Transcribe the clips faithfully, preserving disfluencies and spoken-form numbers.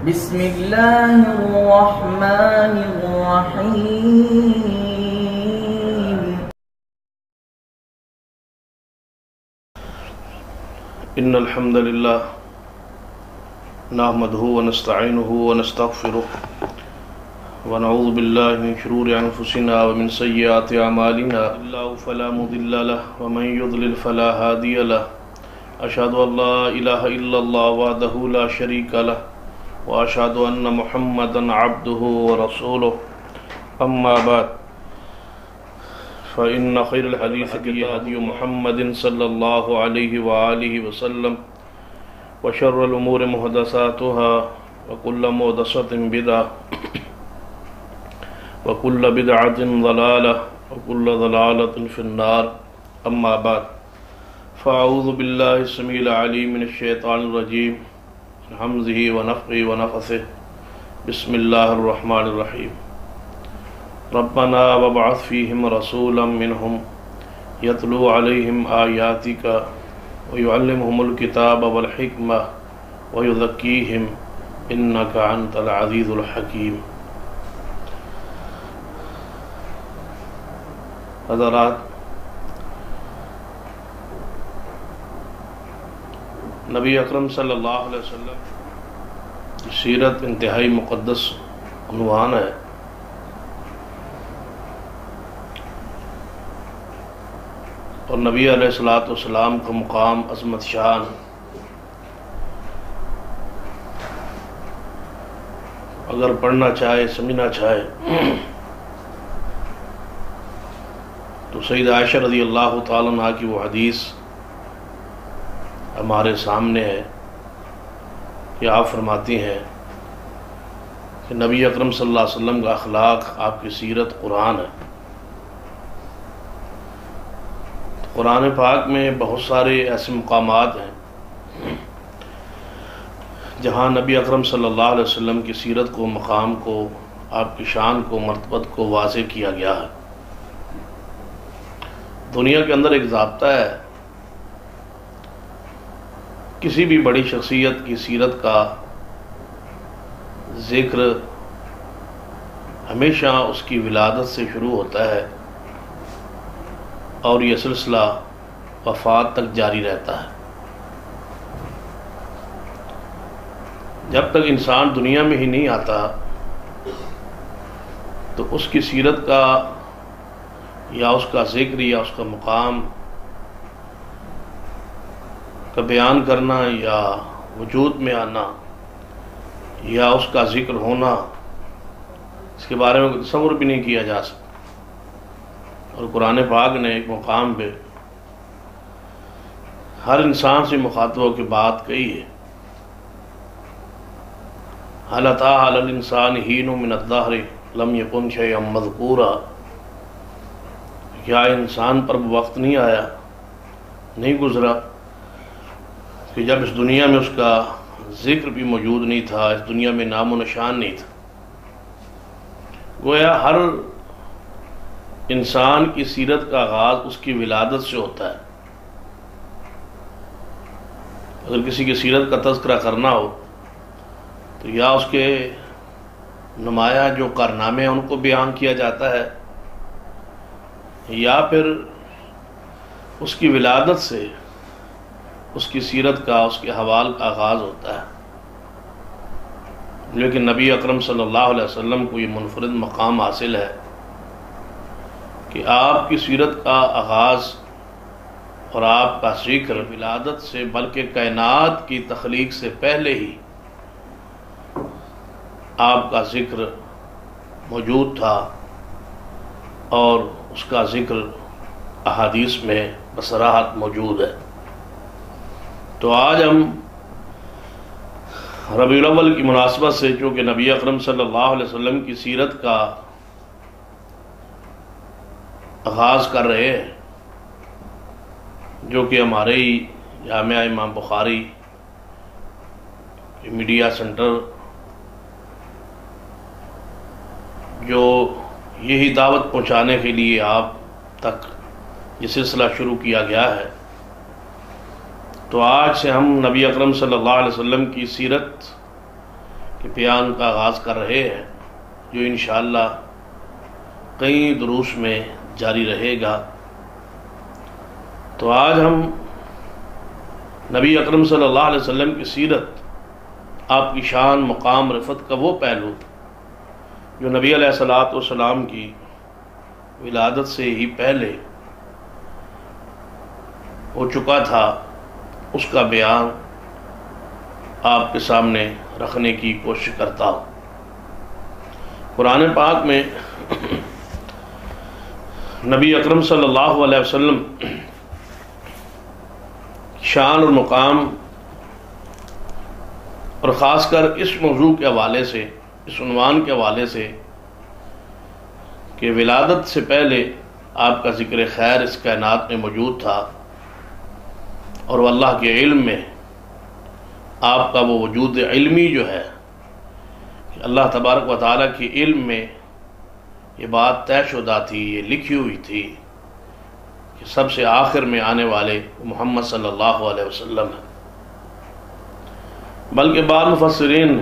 بسم الله الرحمن الرحيم. إن الحمد لله نحمده ونستعينه ونستغفره ونعوذ بالله من شرور أنفسنا ومن سيئات أعمالنا الله فلا مضل له ومن يضلل فلا هادي له أشهد أن لا إله إلا الله وحده لا شريك له وأشهد أن محمدا عبده ورسوله أما بعد فإن خير الحديث هدي محمد صلى الله عليه وآله وسلم وشر الأمور محدثاتها وكل محدثة بدعة وكل بدعة ضلالة وكل ضلالة في النار أما بعد فأعوذ بالله السميع العليم من الشيطان الرجيم من همزه ونفخه ونفثه بسم الله الرحمن الرحيم ربنا وابعث فيهم رسولا منهم يتلو عليهم آياتك ويعلمهم الكتاب والحكمة ويزكيهم إنك أنت العزيز الحكيم. حضرات، نبی اکرم صلی اللہ علیہ وسلم کی سیرت انتہائی مقدس عنوان ہے. اور نبی علیہ الصلوۃ والسلام کا مقام عظمت شان اگر پڑھنا چاہے سمجھنا چاہے تو سیدہ عائشہ رضی اللہ تعالیٰ عنہ کی وہ حدیث ہمارے سامنے ہے کہ آپ فرماتی ہیں کہ نبی اکرم صلی اللہ علیہ وسلم کا اخلاق، آپ کی سیرت قرآن ہے. قرآن پاک میں بہت سارے ایسے مقامات ہیں جہاں نبی اکرم صلی اللہ علیہ وسلم کی سیرت کو، مقام کو، آپ کی شان کو، مرتبت کو واضح کیا گیا ہے. دنیا کے اندر ایک ضابطہ ہے، کسی بھی بڑی شخصیت کی سیرت کا ذکر ہمیشہ اس کی ولادت سے شروع ہوتا ہے اور یہ سلسلہ وفات تک جاری رہتا ہے. جب تک انسان دنیا میں ہی نہیں آتا تو اس کی سیرت کا یا اس کا ذکر یا اس کا مقام کا بیان کرنا یا وجود میں آنا یا اس کا ذکر ہونا، اس کے بارے میں تصور بھی نہیں کیا جا سکتا. اور قرآن پاک نے ایک مقام پہ ہر انسان سے مخاطب ہو کے بات کہی ہے. هل أتى على الإنسان حين من الدهر لم يكن شيئا مذكورا. کیا انسان پر وقت نہیں آیا، نہیں گزرا کہ جب اس دنیا میں اس کا ذکر بھی موجود نہیں تھا، اس دنیا میں نام و نشان نہیں تھا. گویا ہر انسان کی سیرت کا آغاز اس کی ولادت سے ہوتا ہے. اگر کسی کی سیرت کا تذکرہ کرنا ہو تو یا اس کے نمایاں جو کارنامے ہیں ان کو بیان کیا جاتا ہے، یا پھر اس کی ولادت سے اس کی سیرت کا، اس کے احوال کا آغاز ہوتا ہے. لیکن نبی اکرم صلی اللہ علیہ وسلم کو یہ منفرد مقام حاصل ہے کہ آپ کی سیرت کا آغاز اور آپ کا ذکر ولادت سے بلکہ کائنات کی تخلیق سے پہلے ہی آپ کا ذکر موجود تھا، اور اس کا ذکر احادیث میں بصراحت موجود ہے. تو آج ہم ربیع الاول کی مناسبت سے چونکہ نبی اکرم صلی اللہ علیہ وسلم کی سیرت کا آغاز کر رہے ہیں، جو کہ ہمارے ہی جامعہ امام بخاری میڈیا سینٹر جو یہی دعوت پہنچانے کے لیے آپ تک یہ سلسلہ شروع کیا گیا ہے. تو آج سے ہم نبی اکرم صلی اللہ علیہ وسلم کی سیرت کہ بیان کا آغاز کر رہے ہیں، جو انشاءاللہ کئی دروس میں جاری رہے گا۔ تو آج ہم نبی اکرم صلی اللہ علیہ وسلم کی سیرت، آپ کی شان، مقام، رفعت کا وہ پہلو جو نبی علیہ الصلوۃ والسلام کی ولادت سے ہی پہلے ہو چکا تھا، اس کا بیان آپ کے سامنے رکھنے کی کوشش کرتا ہوں۔ قرآن پاک میں نبی اکرم صلی اللہ علیہ وسلم شان اور مقام، اور خاص کر اس موضوع کے حوالے سے، اس عنوان کے حوالے سے کہ ولادت سے پہلے آپ کا ذکر خیر اس کائنات میں موجود تھا، اور وہ اللہ کے علم میں آپ کا وہ وجود علمی جو ہے کہ اللہ تبارک و تعالیٰ کی علم میں یہ بات طے شدہ تھی، یہ لکھی ہوئی تھی کہ سب سے آخر میں آنے والے محمد صلی اللہ علیہ وسلم ہیں۔ بلکہ بعض مفسرین نے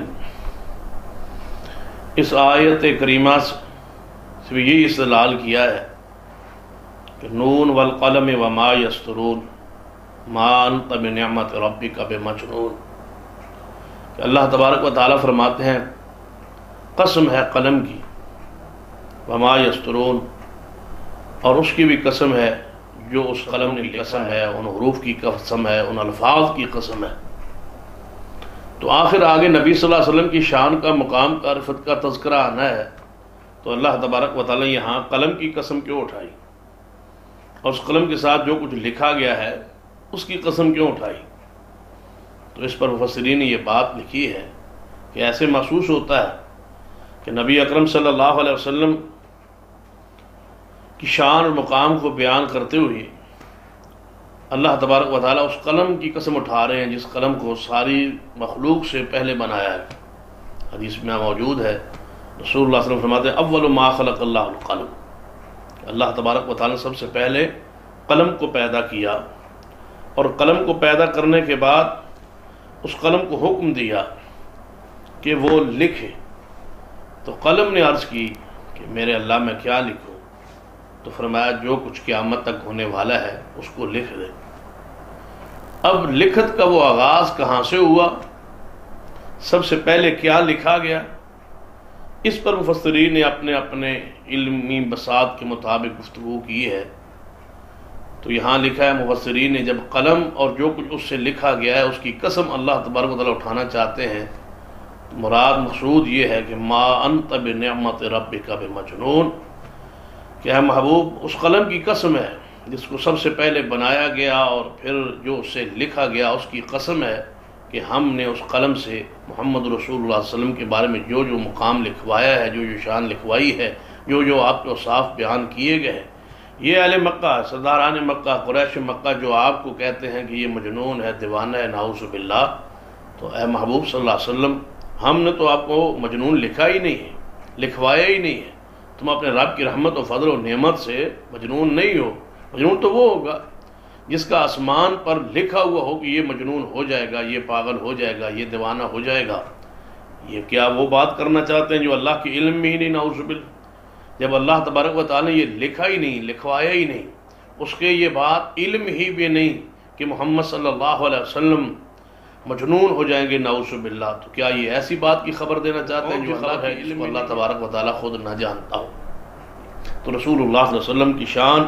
اس آیت کریمہ سے بھی یہی استدلال کیا ہے کہ نون والقلم وما یسطرون ما انت بنعمت ربک بمجنون، کہ اللہ تبارک و تعالیٰ فرماتے ہیں قسم ہے قلم کی، وما یسطرون، اور اس کی بھی قسم ہے جو اس قلم کی قسم ہے، ان حروف کی قسم ہے، ان الفاظ کی قسم ہے۔ تو آخر آگے نبی صلی اللہ علیہ وسلم کی شان کا، مقام کا، رفعت کا تذکرہ آنا ہے، تو اللہ تبارک و تعالیٰ یہاں قلم کی قسم کیوں اٹھائی، اور اس قلم کے ساتھ جو کچھ لکھا گیا ہے اس کی قسم کیوں اٹھائی؟ تو اس پر مفسرین نے یہ بات لکھی ہے کہ ایسے محسوس ہوتا ہے کہ نبی اکرم صلی اللہ علیہ وسلم کی شان اور مقام کو بیان کرتے ہوئے اللہ تبارک و تعالیٰ اس قلم کی قسم اٹھا رہے ہیں جس قلم کو ساری مخلوق سے پہلے بنایا ہے۔ حدیث میں موجود ہے، رسول اللہ صلی اللہ علیہ وسلم فرماتے ہیں اول ما خلق اللہ القلم، اللہ تبارک و تعالیٰ نے سب سے پہلے قلم کو پیدا کیا، اور قلم کو پیدا کرنے کے بعد اس قلم کو حکم دیا کہ وہ لکھے۔ تو قلم نے عرض کی کہ میرے اللہ میں کیا لکھوں؟ تو فرمایا جو کچھ قیامت تک ہونے والا ہے اس کو لکھ دے۔ اب لکھت کا وہ آغاز کہاں سے ہوا، سب سے پہلے کیا لکھا گیا، اس پر مفسرین نے اپنے اپنے علمی بساط کے مطابق گفتگو کی ہے۔ تو یہاں لکھا ہے مفسرین نے جب قلم اور جو کچھ اس سے لکھا گیا ہے اس کی قسم اللہ تبارک و تعالیٰ اٹھانا چاہتے ہیں، تو مراد مقصود یہ ہے کہ ما انت بنعمت ربک بمجنون، کہ اے محبوب اس قلم کی قسم ہے جس کو سب سے پہلے بنایا گیا اور پھر جو اس سے لکھا گیا اس کی قسم ہے کہ ہم نے اس قلم سے محمد رسول اللہ صلی اللہ علیہ وسلم کے بارے میں جو جو مقام لکھوایا ہے، جو جو شان لکھوائی ہے، جو جو آپ کو صاف بیان کیے گئے ہیں۔ یہ اہل مکہ، سرداران مکہ، قریش مکہ جو آپ کو کہتے ہیں کہ یہ مجنون ہے، دیوانہ ہے، نعوذ باللہ، تو اے محبوب صلی اللہ علیہ وسلم ہم نے تو آپ کو مجنون لکھا ہی نہیں ہے، لکھوایا ہی نہیں ہے۔ تم اپنے رب کی رحمت و فضل و نعمت سے مجنون نہیں ہو۔ مجنون تو وہ ہوگا جس کا آسمان پر لکھا ہوا ہو کہ یہ مجنون ہو جائے گا، یہ پاگل ہو جائے گا، یہ دیوانہ ہو جائے گا۔ یہ کیا وہ بات کرنا چاہتے ہیں جو اللہ کے علم میں ہی نہیں، نعوذ باللہ؟ جب اللہ تبارک و تعالیٰ نے یہ لکھا ہی نہیں، لکھوایا ہی نہیں، اس کے یہ بات علم ہی بھی نہیں کہ محمد صلی اللہ علیہ وسلم مجنون ہو جائیں گے، نعوذ باللہ، تو کیا یہ ایسی بات کی خبر دینا چاہتے ہیں جو اللہ ہے علم اللہ تبارک و تعالیٰ خود نہ جانتا ہو؟ تو رسول اللہ صلی اللہ علیہ وسلم کی شان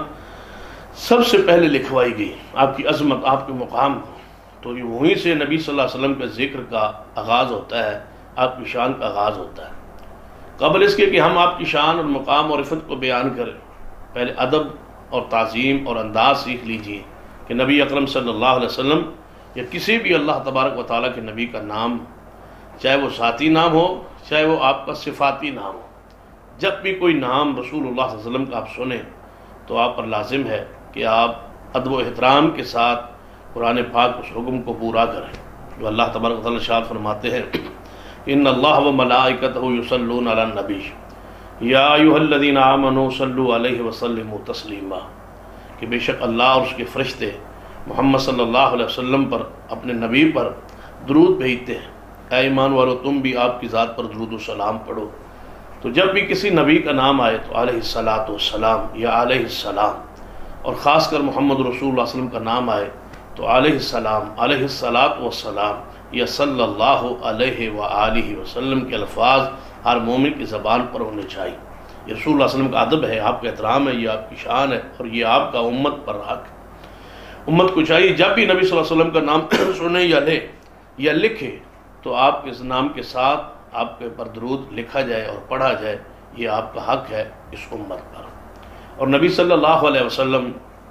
سب سے پہلے لکھوائی گئی، آپ کی عظمت، آپ کے مقام کو، تو یہ وہیں سے نبی صلی اللہ علیہ وسلم کے ذکر کا آغاز ہوتا ہے، آپ کی شان کا آغاز ہوتا ہے۔ قبل اس کے کہ ہم آپ کی شان اور مقام اور عفت کو بیان کریں، پہلے ادب اور تعظیم اور انداز سیکھ لیجئے کہ نبی اکرم صلی اللہ علیہ وسلم یا کسی بھی اللہ تبارک و تعالیٰ کے نبی کا نام، چاہے وہ ذاتی نام ہو، چاہے وہ آپ کا صفاتی نام ہو، جب بھی کوئی نام رسول اللہ صلی اللہ علیہ وسلم کا آپ سنیں تو آپ پر لازم ہے کہ آپ ادب و احترام کے ساتھ قرآن پاک اس حکم کو پورا کریں جو اللہ تبارک و تعالیٰ ارشاد فرماتے ہیں ان اللہ و ملائکتہ یصلون علی النبی یا ایھا الذین آمنوا صلوا علیہ وسلموا تسلیما، کہ بے شک اللہ اور اس کے فرشتے محمد صلی اللہ علیہ وسلم پر، اپنے نبی پر درود بھیجتے ہیں اے ایمان والو تم بھی آپ کی ذات پر درود و سلام پڑھو۔ تو جب بھی کسی نبی کا نام آئے تو علیہ الصلاۃ والسلام یا علیہ السلام، اور خاص کر محمد رسول اللہ صلی اللہ علیہ وسلم کا نام آئے تو علیہ السلام، علیہ الصلاۃ والسلام یا صلی اللہ علیہ وآلہ وسلم کے الفاظ ہر مومن کی زبان پر ہونے چاہیے۔ یہ رسول اللہ علیہ وسلم کا ادب ہے، آپ کا احترام ہے، یہ آپ کی شان ہے، اور یہ آپ کا امت پر حق ہے۔ امت کو چاہیے جب بھی نبی صلی اللہ علیہ وسلم کا نام سنے یا لے یا لکھے تو آپ کے اس نام کے ساتھ آپ کے پر درود لکھا جائے اور پڑھا جائے، یہ آپ کا حق ہے اس امت پر۔ اور نبی صلی اللہ علیہ وسلم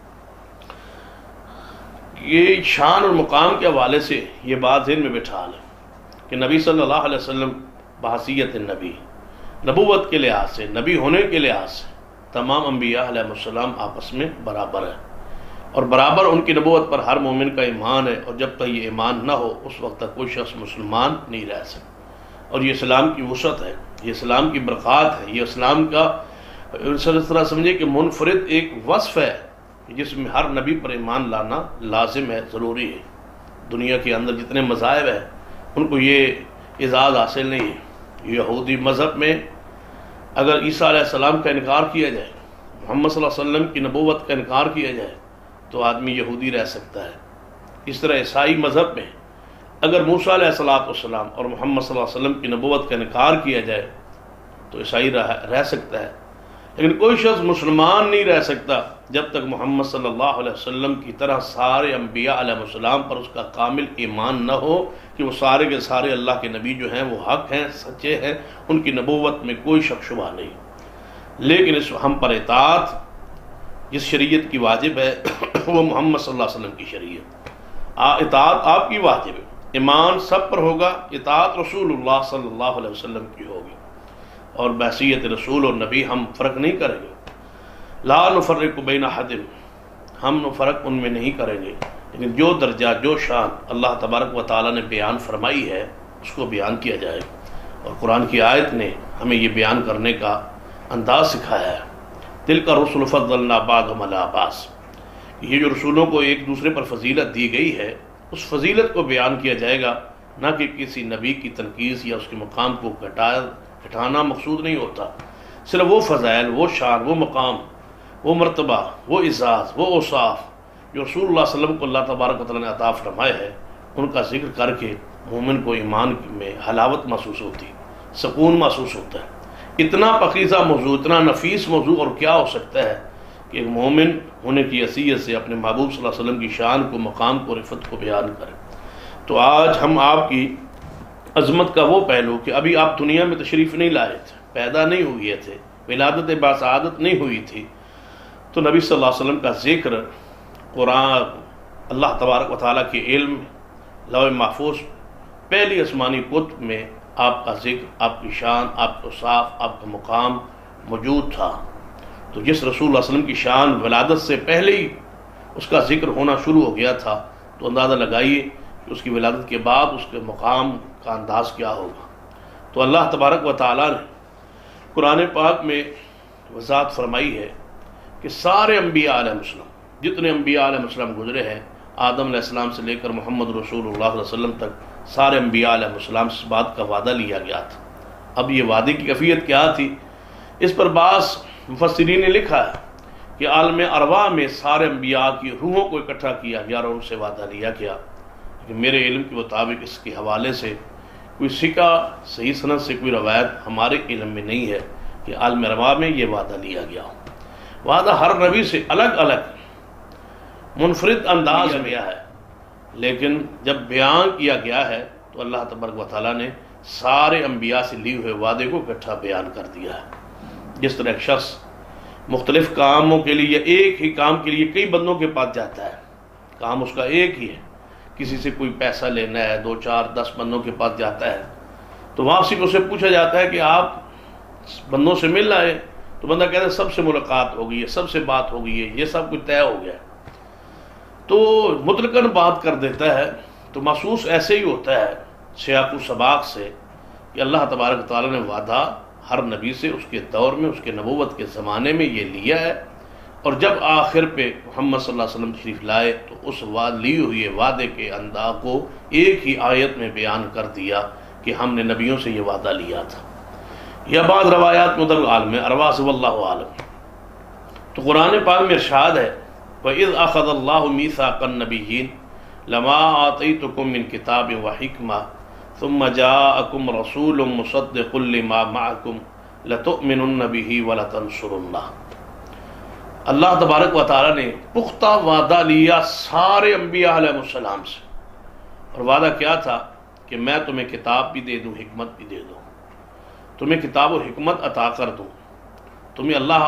یہ شان اور مقام کے حوالے سے یہ بات ذہن میں بٹھا لیں کہ نبی صلی اللہ علیہ وسلم بحیثیت نبی، نبوت کے لحاظ سے، نبی ہونے کے لحاظ سے تمام انبیاء علیہ السلام آپس میں برابر ہیں، اور برابر ان کی نبوت پر ہر مومن کا ایمان ہے، اور جب تک یہ ایمان نہ ہو اس وقت تک کوئی شخص مسلمان نہیں رہ سکتا۔ اور یہ اسلام کی وسعت ہے، یہ اسلام کی برکات ہے، یہ اسلام کا اس طرح سمجھے کہ منفرد ایک وصف ہے جس میں ہر نبی پر ایمان لانا لازم ہے، ضروری ہے۔ دنیا کے اندر جتنے مذاہب ہیں ان کو یہ اعزاز حاصل نہیں ہے۔ یہودی مذہب میں اگر عیسیٰ علیہ السلام کا انکار کیا جائے، محمد صلی اللہ علیہ وسلم کی نبوت کا انکار کیا جائے تو آدمی یہودی رہ سکتا ہے۔ اس طرح عیسائی مذہب میں اگر موسیٰ علیہ السلام اور محمد صلی اللہ علیہ وسلم کی نبوت کا انکار کیا جائے تو عیسائی رہ رہ سکتا ہے، لیکن کوئی شخص مسلمان نہیں رہ سکتا جب تک محمد صلی اللہ علیہ وسلم کی طرح سارے انبیاء علیہ السلام پر اس کا کامل ایمان نہ ہو کہ وہ سارے کے سارے اللہ کے نبی جو ہیں وہ حق ہیں، سچے ہیں، ان کی نبوت میں کوئی شک شبہ نہیں۔ لیکن اس ہم پر اطاعت جس شریعت کی واجب ہے وہ محمد صلی اللہ علیہ وسلم کی شریعت، اطاعت آپ کی واجب ہے، ایمان سب پر ہوگا، اطاعت رسول اللہ صلی اللہ علیہ وسلم کی ہوگی، اور بحیثیت رسول اور نبی ہم فرق نہیں کریں گے۔ لا نفرق بین احد، ہم فرق ان میں نہیں کریں گے، لیکن جو درجہ جو شان اللہ تبارک و تعالیٰ نے بیان فرمائی ہے اس کو بیان کیا جائے، اور قرآن کی آیت نے ہمیں یہ بیان کرنے کا انداز سکھایا ہے۔ تلک الرسل فضلنا بعضهم علی بعض، یہ جو رسولوں کو ایک دوسرے پر فضیلت دی گئی ہے اس فضیلت کو بیان کیا جائے گا، نہ کہ کسی نبی کی تنقیص یا اس کے مقام کو گھٹانا مقصود نہیں ہوتا۔ صرف وہ فضائل، وہ شان، وہ مقام، وہ مرتبہ، وہ اعزاز، وہ اوصاف جو رسول اللہ صلی اللہ علیہ وسلم کو اللہ تبارک و تعالیٰ نے عطا فرمائے ہیں ان کا ذکر کر کے مومن کو ایمان میں حلاوت محسوس ہوتی، سکون محسوس ہوتا ہے۔ اتنا پاکیزہ موضوع، اتنا نفیس موضوع اور کیا ہو سکتا ہے کہ ایک مومن ہونے کی حیثیت سے اپنے محبوب صلی اللہ علیہ وسلم کی شان کو، مقام کو، رفعت کو بیان کرے۔ تو آج ہم آپ کی عظمت کا وہ پہلو کہ ابھی آپ دنیا میں تشریف نہیں لائے تھے، پیدا نہیں ہوئے تھے، ولادت باسعادت نہیں ہوئی تھی، تو نبی صلی اللہ علیہ وسلم کا ذکر قرآن، اللہ تبارک و تعالیٰ کے علم، لوح محفوظ، پہلی آسمانی کتب میں آپ کا ذکر، آپ کی شان، آپ کا صاف، آپ کا مقام موجود تھا۔ تو جس رسول اللہ علیہ وسلم کی شان ولادت سے پہلے ہی اس کا ذکر ہونا شروع ہو گیا تھا، تو اندازہ لگائیے کہ اس کی ولادت کے بعد اس کے مقام کا انداز کیا ہوگا۔ تو اللہ تبارک و تعالیٰ نے قرآن پاک میں وضاحت فرمائی ہے کہ سارے انبیاء علیہ السلام، جتنے انبیاء علیہ السلام گزرے ہیں، آدم علیہ السلام سے لے کر محمد رسول اللہ علیہ وسلم تک، سارے انبیاء علیہ السلام سے اس بات کا وعدہ لیا گیا تھا۔ اب یہ وعدے کی کیفیت کیا تھی، اس پر بعض مفسرین نے لکھا ہے کہ عالم ارواح میں سارے انبیاء کی روحوں کو اکٹھا کیا گیا اور ان سے وعدہ لیا گیا، لیکن میرے علم کے مطابق اس کے حوالے سے کوئی سکہ صحیح سند سے کوئی روایت ہمارے علم میں نہیں ہے کہ عالم ارواح میں یہ وعدہ لیا گیا ہو۔ وعدہ ہر نبی سے الگ الگ منفرد انداز میں ہے، لیکن جب بیان کیا گیا ہے تو اللہ تبارک و تعالیٰ نے سارے انبیاء سے لیے ہوئے وعدے کو اکٹھا بیان کر دیا ہے۔ جس طرح ایک شخص مختلف کاموں کے لیے، ایک ہی کام کے لیے کئی بندوں کے پاس جاتا ہے، کام اس کا ایک ہی ہے، کسی سے کوئی پیسہ لینا ہے، دو چار دس بندوں کے پاس جاتا ہے، تو واپسی کو اسے پوچھا جاتا ہے کہ آپ بندوں سے مل آئے، تو بندہ کہتا ہے سب سے ملاقات ہو گئی ہے، سب سے بات ہو گئی ہے، یہ سب کچھ طے ہو گیا ہے، تو مطلقاً بات کر دیتا ہے۔ تو محسوس ایسے ہی ہوتا ہے سیاق و سباق سے کہ اللہ تبارک تعالیٰ نے وعدہ ہر نبی سے اس کے دور میں، اس کے نبوت کے زمانے میں یہ لیا ہے، اور جب آخر پہ محمد صلی اللہ علیہ وسلم تشریف لائے تو اس وعدے لی ہوئی وعدے کے انداز کو ایک ہی آیت میں بیان کر دیا کہ ہم نے نبیوں سے یہ وعدہ لیا تھا. یا بعض روایات مطلب عالم ارواح سے واللہ عالم. تو قرآن پاک میں ارشاد ہے وَإِذْ أَخَذَ اللَّهُ مِيثَاقَ النَّبِيِّينَ لَمَا آتَيْتُكُم مِّن كِتَابٍ وَحِكْمَةٍ ثُمَّ جَاءَكُمْ رَسُولٌ مُصَدِّقٌ لِّمَا مَعَكُمْ لَتُؤْمِنُنَّ بِهِ وَلَتَنصُرُنَّهُ. اللہ تبارک و تعالیٰ نے پختہ وعدہ لیا سارے انبیاء علیہ السلام سے. اور وعدہ کیا تھا کہ میں تمہیں کتاب بھی دے دوں, حکمت بھی دے دوں, تمہیں کتاب و حکمت عطا کر دوں, تمہیں اللہ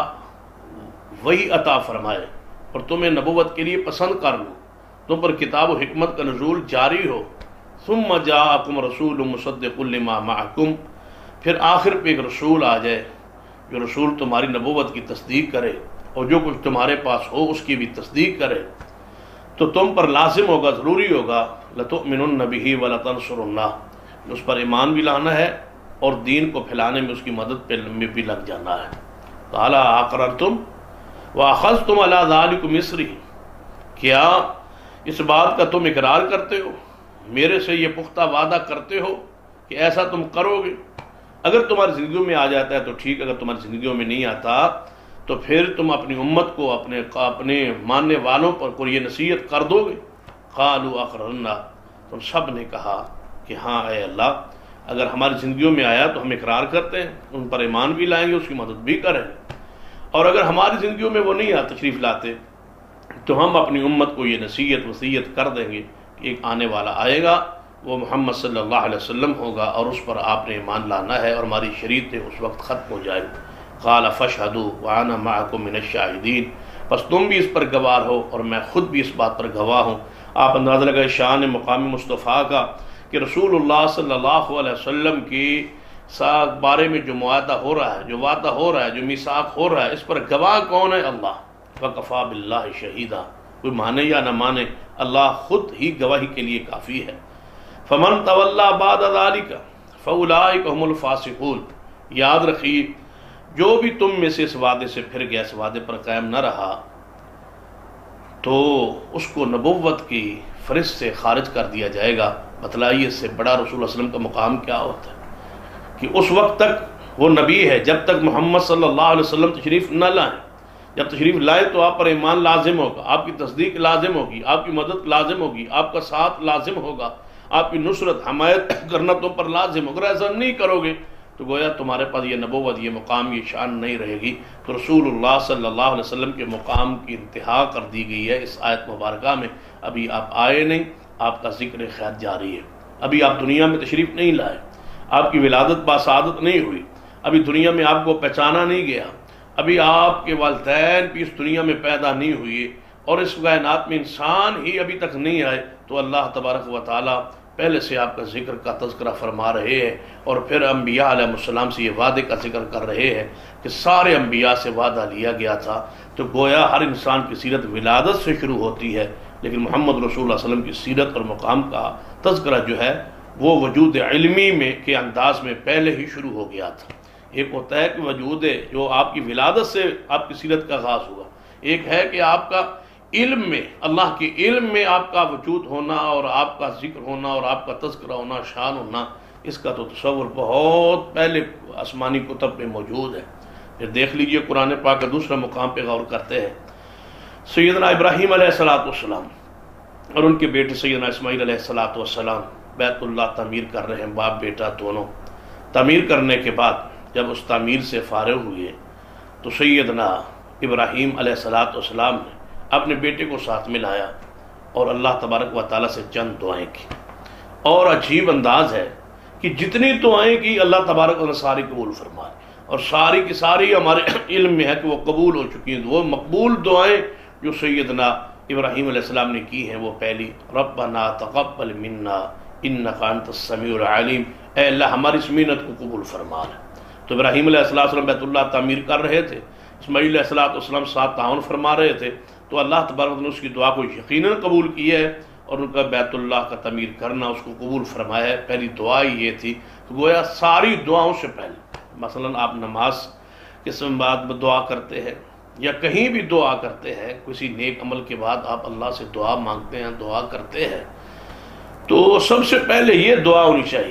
وہی عطا فرمائے اور تمہیں نبوت کے لیے پسند کر لوں, تم پر کتاب و حکمت کا نزول جاری ہو. ثم جاءکم رسول مصدق لما معکم, پھر آخر پہ ایک رسول آ جائے جو رسول تمہاری نبوت کی تصدیق کرے اور جو کچھ تمہارے پاس ہو اس کی بھی تصدیق کرے, تو تم پر لازم ہوگا, ضروری ہوگا لتؤمنن بہ ولتنصرنہ, اس پر ایمان بھی لانا ہے اور دین کو پھیلانے میں اس کی مدد پہ میں بھی لگ جانا ہے. قال اقررتم واخذتم علی ذلکم اصری, کیا اس بات کا تم اقرار کرتے ہو, میرے سے یہ پختہ وعدہ کرتے ہو کہ ایسا تم کرو گے؟ اگر تمہاری زندگیوں میں آ جاتا ہے تو ٹھیک, اگر تمہاری زندگیوں میں نہیں آتا تو پھر تم اپنی امت کو, اپنے اپنے ماننے والوں پر کو یہ نصیحت کر دو گے. قالوا اقررنا, تم سب نے کہا کہ ہاں اے اللہ, اگر ہماری زندگیوں میں آیا تو ہم اقرار کرتے ہیں, ان پر ایمان بھی لائیں گے, اس کی مدد بھی کریں گے, اور اگر ہماری زندگیوں میں وہ نہیں آ تشریف لاتے تو ہم اپنی امت کو یہ نصیحت وصیت کر دیں گے کہ ایک آنے والا آئے گا, وہ محمد صلی اللہ علیہ وسلم ہوگا اور اس پر آپ نے ایمان لانا ہے اور ہماری شریعتیں اس وقت ختم ہو جائیں. قال فاشهدوا وانا معكم من الشاهدين, بس تم بھی اس پر گواہ ہو اور میں خود بھی اس بات پر گواہ ہوں. آپ اندازہ لگائیں شان مقام مصطفیٰ کا کہ رسول اللہ صلی اللہ علیہ وسلم کی بارے میں جو معاہدہ ہو رہا ہے, جو وعدہ ہو رہا ہے, جو میثاق ہو رہا ہے, اس پر گواہ کون ہے؟ اللہ. وکفیٰ باللہ شہیدا, کوئی مانے یا نہ مانے اللہ خود ہی گواہی کے لیے کافی ہے. فمن تولی بعد ذلک فاولئک هم الفاسقون. یاد رکھیے جو بھی تم میں سے اس وعدے سے پھر گیا, اس وعدے پر قائم نہ رہا, تو اس کو نبوت کی فہرست سے خارج کر دیا جائے گا. بتلائیے اس سے بڑا رسول اللہ علیہ وسلم کا مقام کیا ہوتا ہے کہ اس وقت تک وہ نبی ہے جب تک محمد صلی اللہ علیہ وسلم تشریف نہ لائیں. جب تشریف لائے تو آپ پر ایمان لازم ہوگا, آپ کی تصدیق لازم ہوگی, آپ کی مدد لازم ہوگی, آپ کا ساتھ لازم ہوگا, آپ کی نصرت حمایت کرنا تم پر لازم ہوگا. اگر ایسا نہیں کرو گے تو گویا تمہارے پاس یہ نبوت, یہ مقام, یہ شان نہیں رہے گی. تو رسول اللہ صلی اللہ علیہ وسلم کے مقام کی انتہا کر دی گئی ہے اس آیت مبارکہ میں. ابھی آپ آئے نہیں, آپ کا ذکر خیر جاری ہے, ابھی آپ دنیا میں تشریف نہیں لائے, آپ کی ولادت باسعادت نہیں ہوئی, ابھی دنیا میں آپ کو پہچانا نہیں گیا, ابھی آپ کے والدین بھی اس دنیا میں پیدا نہیں ہوئے, اور اس کائنات میں انسان ہی ابھی تک نہیں آئے. تو اللہ تبارک و تعالیٰ پہلے سے آپ کا ذکر کا تذکرہ فرما رہے ہیں, اور پھر انبیاء علیہ السلام سے یہ وعدے کا ذکر کر رہے ہیں کہ سارے انبیاء سے وعدہ لیا گیا تھا. تو گویا ہر انسان کی سیرت ولادت سے شروع ہوتی ہے, لیکن محمد رسول اللہ علیہ وسلم کی سیرت اور مقام کا تذکرہ جو ہے وہ وجود علمی میں کے انداز میں پہلے ہی شروع ہو گیا تھا. ایک ہوتا ہے کہ وجود جو آپ کی ولادت سے آپ کی سیرت کا آغاز ہوا, ایک ہے کہ آپ کا علم میں, اللہ کے علم میں آپ کا وجود ہونا اور آپ کا ذکر ہونا اور آپ کا تذکرہ ہونا, شان ہونا. اس کا تو تصور بہت پہلے آسمانی کتب میں موجود ہے. پھر دیکھ لیجئے قرآن پاک کا دوسرا مقام پہ غور کرتے ہیں. سیدنا ابراہیم علیہ الصلوۃ والسلام اور ان کے بیٹے سیدنا اسماعیل علیہ الصلوۃ والسلام بیت اللہ تعمیر کر رہے ہیں, باپ بیٹا دونوں. تعمیر کرنے کے بعد جب اس تعمیر سے فارغ ہوئے تو سیدنا ابراہیم علیہ الصلوۃ والسلام نے اپنے بیٹے کو ساتھ میں لایا اور اللہ تبارک و تعالیٰ سے چند دعائیں کی. اور عجیب انداز ہے کہ جتنی دعائیں کی اللہ تبارک و تعالیٰ ساری قبول فرمائے, اور ساری کی ساری ہمارے علم میں ہے کہ وہ قبول ہو چکی ہیں. وہ مقبول دعائیں جو سیدنا ابراہیم علیہ السلام نے کی ہیں وہ پہلی ربنا تقبل منا انک انت السمیع العلیم, اے اللہ ہماری اس محنت کو قبول فرما لے. تو ابراہیم علیہ السلام بیت اللہ تعمیر کر رہے تھے, اسماعیل علیہ السلام ساتھ تعاون فرما رہے تھے, تو اللہ تبارک نے اس کی دعا کو یقیناً قبول کیا ہے اور ان کا بیت اللہ کا تعمیر کرنا اس کو قبول فرمایا ہے. پہلی دعا یہ تھی. تو گویا ساری دعاؤں سے پہلے, مثلا آپ نماز کے بعد دعا کرتے ہیں یا کہیں بھی دعا کرتے ہیں, کسی نیک عمل کے بعد آپ اللہ سے دعا مانگتے ہیں, دعا کرتے ہیں, تو سب سے پہلے یہ دعا ہونی چاہیے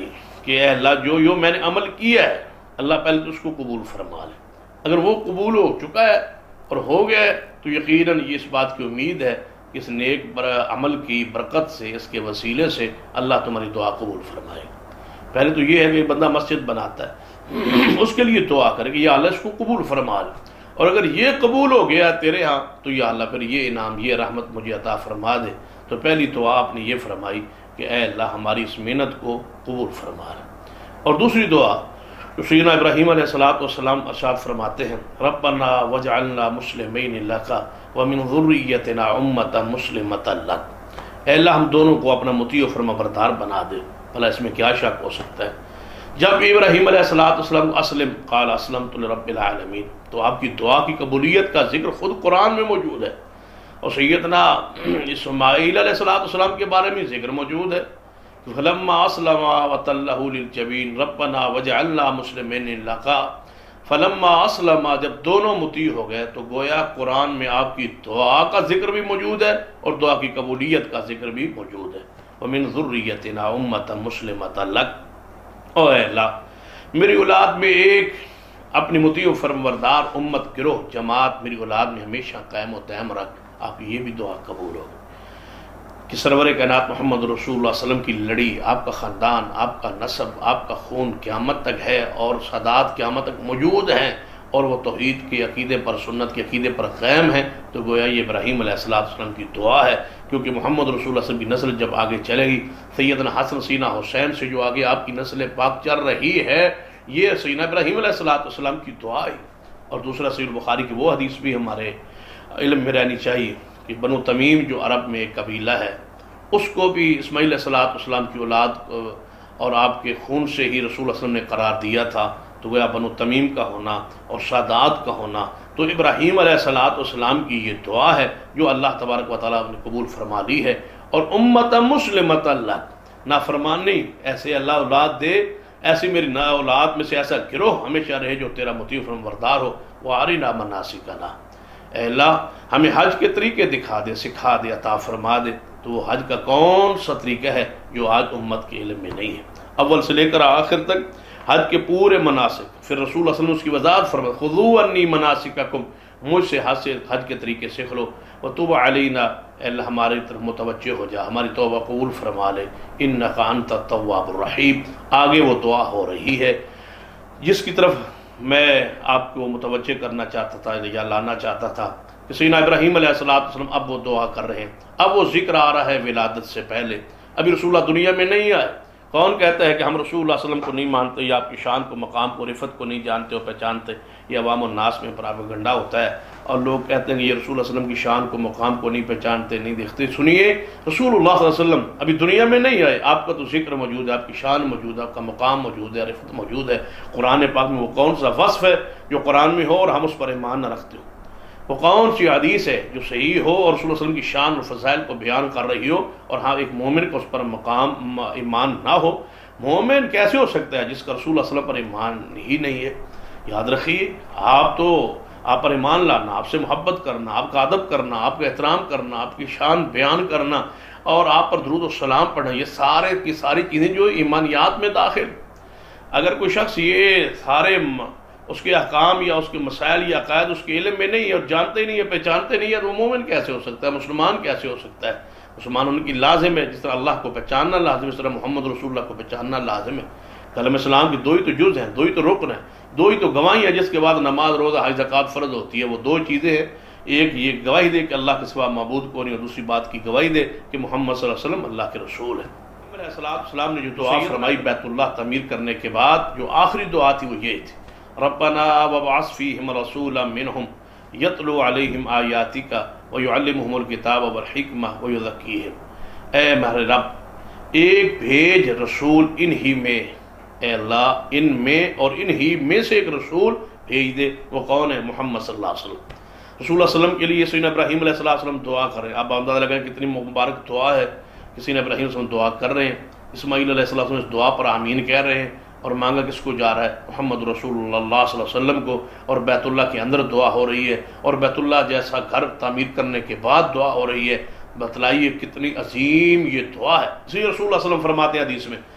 کہ اے اللہ جو جو میں نے عمل کیا ہے اللہ پہلے تو اس کو قبول فرما لے. اگر وہ قبول ہو چکا ہے اور ہو گیا ہے تو یقیناً یہ اس بات کی امید ہے کہ اس نیک عمل کی برکت سے، اس کے وسیلے سے اللہ تمہاری دعا قبول فرمائے گا. پہلے تو یہ ہے کہ بندہ مسجد بناتا ہے، اس کے لیے دعا کرے کہ یا اللہ اس کو قبول فرما لے، اور اگر یہ قبول ہو گیا تیرے ہاں تو یا اللہ پھر یہ انعام، یہ رحمت مجھے عطا فرما دے. تو پہلی دعا آپ نے یہ فرمائی کہ اے اللہ ہماری اس محنت کو قبول فرما لے. اور دوسری دعا جو سیدنا ابراہیم علیہ الصلوۃ والسلام ارشاد فرماتے ہیں، ربنا وجعلنا مسلمین لک ومن ذریتنا امۃ مسلمۃ لک، اے اللہ ہم دونوں کو اپنا مطیع و فرما بردار بنا دے. بھلا اس میں کیا شک ہو سکتا ہے؟ جب ابراہیم علیہ الصلوۃ والسلام اسلم قال اسلمت لرب العالمین، تو آپ کی دعا کی قبولیت کا ذکر خود قرآن میں موجود ہے، اور سیدنا اسماعیل علیہ الصلوۃ والسلام کے بارے میں ذکر موجود ہے. فلما اسلم وتلہ للجبین ربنا وجعلنا مسلمین لک، فلما اسلم، جب دونوں مطیع ہو گئے تو گویا قرآن میں آپ کی دعا کا ذکر بھی موجود ہے اور دعا کی قبولیت کا ذکر بھی موجود ہے. ومن ذریتنا امۃ مسلمۃ لک، او اے اللہ میری اولاد میں ایک اپنی مطیع و فرمانبردار امت، گروہ، جماعت میری اولاد میں ہمیشہ قائم و دائم رکھ. آپ کی یہ بھی دعا قبول ہوگی کہ سرور کائنات محمد رسول اللہ صلی اللہ علیہ وسلم کی لڑی، آپ کا خاندان، آپ کا نسب، آپ کا خون قیامت تک ہے، اور سادات قیامت تک موجود ہیں، اور وہ توحید کے عقیدے پر، سنت کے عقیدے پر قائم ہیں. تو گویا یہ ابراہیم علیہ السلام کی دعا ہے، کیونکہ محمد رسول اللہ صلی اللہ علیہ وسلم کی نسل جب آگے چلے گی، سیدنا حسن سینہ حسین سے جو آگے آپ کی نسل پاک چل رہی ہے، یہ سیدنا ابراہیم علیہ السلام کی دعا ہے. اور دوسرا صحیح البخاری کی وہ حدیث بھی ہمارے علم میں رہنی چاہیے کہ بنو تمیم جو عرب میں ایک قبیلہ ہے، اس کو بھی اسماعیل علیہ السلام کی اولاد اور آپ کے خون سے ہی رسول اللہ صلی اللہ علیہ وسلم نے قرار دیا تھا. تو گویا بنو تمیم کا ہونا اور سادات کا ہونا، تو ابراہیم علیہ السلام کی یہ دعا ہے جو اللہ تبارک و تعالیٰ نے قبول فرما لی ہے. اور امت مسلمۃ لک، نافرمانی ایسے اللہ اولاد دے، ایسی میری نا اولاد میں سے ایسا گروہ ہمیشہ رہے جو تیرا مطیع فرمانبردار ہو. وارنا مناسکنا، اے اللہ ہمیں حج کے طریقے دکھا دے، سکھا دے، عطا فرما دے. تو وہ حج کا کون سا طریقہ ہے جو آج امت کے علم میں نہیں ہے؟ اول سے لے کر آخر تک حج کے پورے مناسک، پھر رسول اللہ صلی اللہ علیہ وسلم اس کی وضاحت فرمائے، خذوا انی مناسککم، مجھ سے حج سے حج کے طریقے سیکھ لو. وتوب علینا، اے اللہ ہماری طرف متوجہ ہو جا، ہماری توبہ قبول فرما لے. انک انت التواب الرحیم. آگے وہ دعا ہو رہی ہے جس کی طرف میں آپ کو متوجہ کرنا چاہتا تھا یا لانا چاہتا تھا کہ سیدنا ابراہیم علیہ السلام اب وہ دعا کر رہے ہیں. اب وہ ذکر آ رہا ہے ولادت سے پہلے. ابھی رسول اللہ دنیا میں نہیں آئے. کون کہتا ہے کہ ہم رسول اللہ صلی اللہ علیہ وسلم کو نہیں مانتے، یا آپ کی شان کو، مقام کو، رفت کو نہیں جانتے اور پہچانتے؟ یہ عوام الناس میں پراپیگنڈا ہوتا ہے، اور لوگ کہتے ہیں کہ یہ رسول اللہ صلی اللہ علیہ وسلم کی شان کو، مقام کو نہیں پہچانتے، نہیں دیکھتے. سنیے، رسول اللہ صلی اللہ علیہ وسلم ابھی دنیا میں نہیں آئے، آپ کا تو ذکر موجود ہے، آپ کی شان موجود ہے، آپ کا مقام موجود ہے، رفت موجود ہے. قرآن پاک میں وہ کون سا وصف ہے جو قرآن میں ہو اور ہم اس پر ایمان نہ رکھتے ہو؟ وہ کون سی حدیث ہے جو صحیح ہو اور رسول اللہ علیہ وسلم کی شان اور فضائل کو بیان کر رہی ہو اور ہاں ایک مومن کو اس پر مقام ایمان نہ ہو؟ مومن کیسے ہو سکتا ہے جس کا رسول اللہ صلی اللہ علیہ وسلم پر ایمان ہی نہیں ہے؟ یاد رکھیے، آپ تو آپ پر ایمان لانا، آپ سے محبت کرنا، آپ کا ادب کرنا، آپ کا احترام کرنا، آپ کی شان بیان کرنا اور آپ پر درود و سلام پڑھنا، یہ سارے کی ساری چیزیں جو ایمانیات میں داخل. اگر کوئی شخص یہ سارے اس کے احکام یا اس کے مسائل یا عقائد اس کے علم میں نہیں ہے اور جانتے ہی نہیں ہے، پہچانتے نہیں ہے، تو وہ مومن کیسے ہو سکتا ہے؟ مسلمان کیسے ہو سکتا ہے؟ مسلمان ان کی لازم ہے، جس طرح اللہ کو پہچاننا لازم ہے، اس طرح محمد رسول اللہ کو پہچاننا لازم ہے. کلمہ اسلام کی دو ہی تو جز ہیں، دو ہی تو رکن ہیں، دو ہی تو گواہی ہیں جس کے بعد نماز، روزہ، حج، زکوٰۃ فرض ہوتی ہے. وہ دو چیزیں ہیں، ایک یہ گواہی دے کہ اللہ کے سوا معبود کو نہیں، اور دوسری بات کی گواہی دے کہ محمد صلی اللہ علیہ وسلم اللہ کے رسول ہے. علیہ السلام نے جو دعا فرمائی بیت اللہ تعمیر کرنے کے بعد، جو آخری دعا تھی وہ یہ تھی، ربنا وابعث فیہم رسولا منہم یتلو علیہم آیاتک ویعلمہم الکتاب والحکمہ ویزکیہم. اے ہمارے رب، ایک بھیج رسول انہی میں، اے اللہ ان میں اور انہی میں سے ایک رسول بھیج دے. وہ کون ہے؟ محمد صلی اللہ علیہ وسلم. رسول اللہ صلی اللہ علیہ وسلم کے لیے سیدنا ابراہیم علیہ السلام دعا کر رہے ہیں. آپ اندازہ لگائیں کتنی مبارک دعا ہے. کسی نے ابراہیم علیہ السلام دعا کر رہے ہیں، اسماعیل علیہ السلام اس دعا پر آمین کہہ رہے ہیں، اور مانگا کس کو جا رہا ہے؟ محمد رسول اللہ صلی اللہ علیہ وسلم کو. اور بیت اللہ کے اندر دعا ہو رہی ہے، اور بیت اللہ جیسا گھر تعمیر کرنے کے بعد دعا ہو رہی ہے. بتلائیے کتنی عظیم یہ دعا ہے. اسی رسول اللہ صلی اللہ علیہ وسلم فرماتے ہیں حدیث میں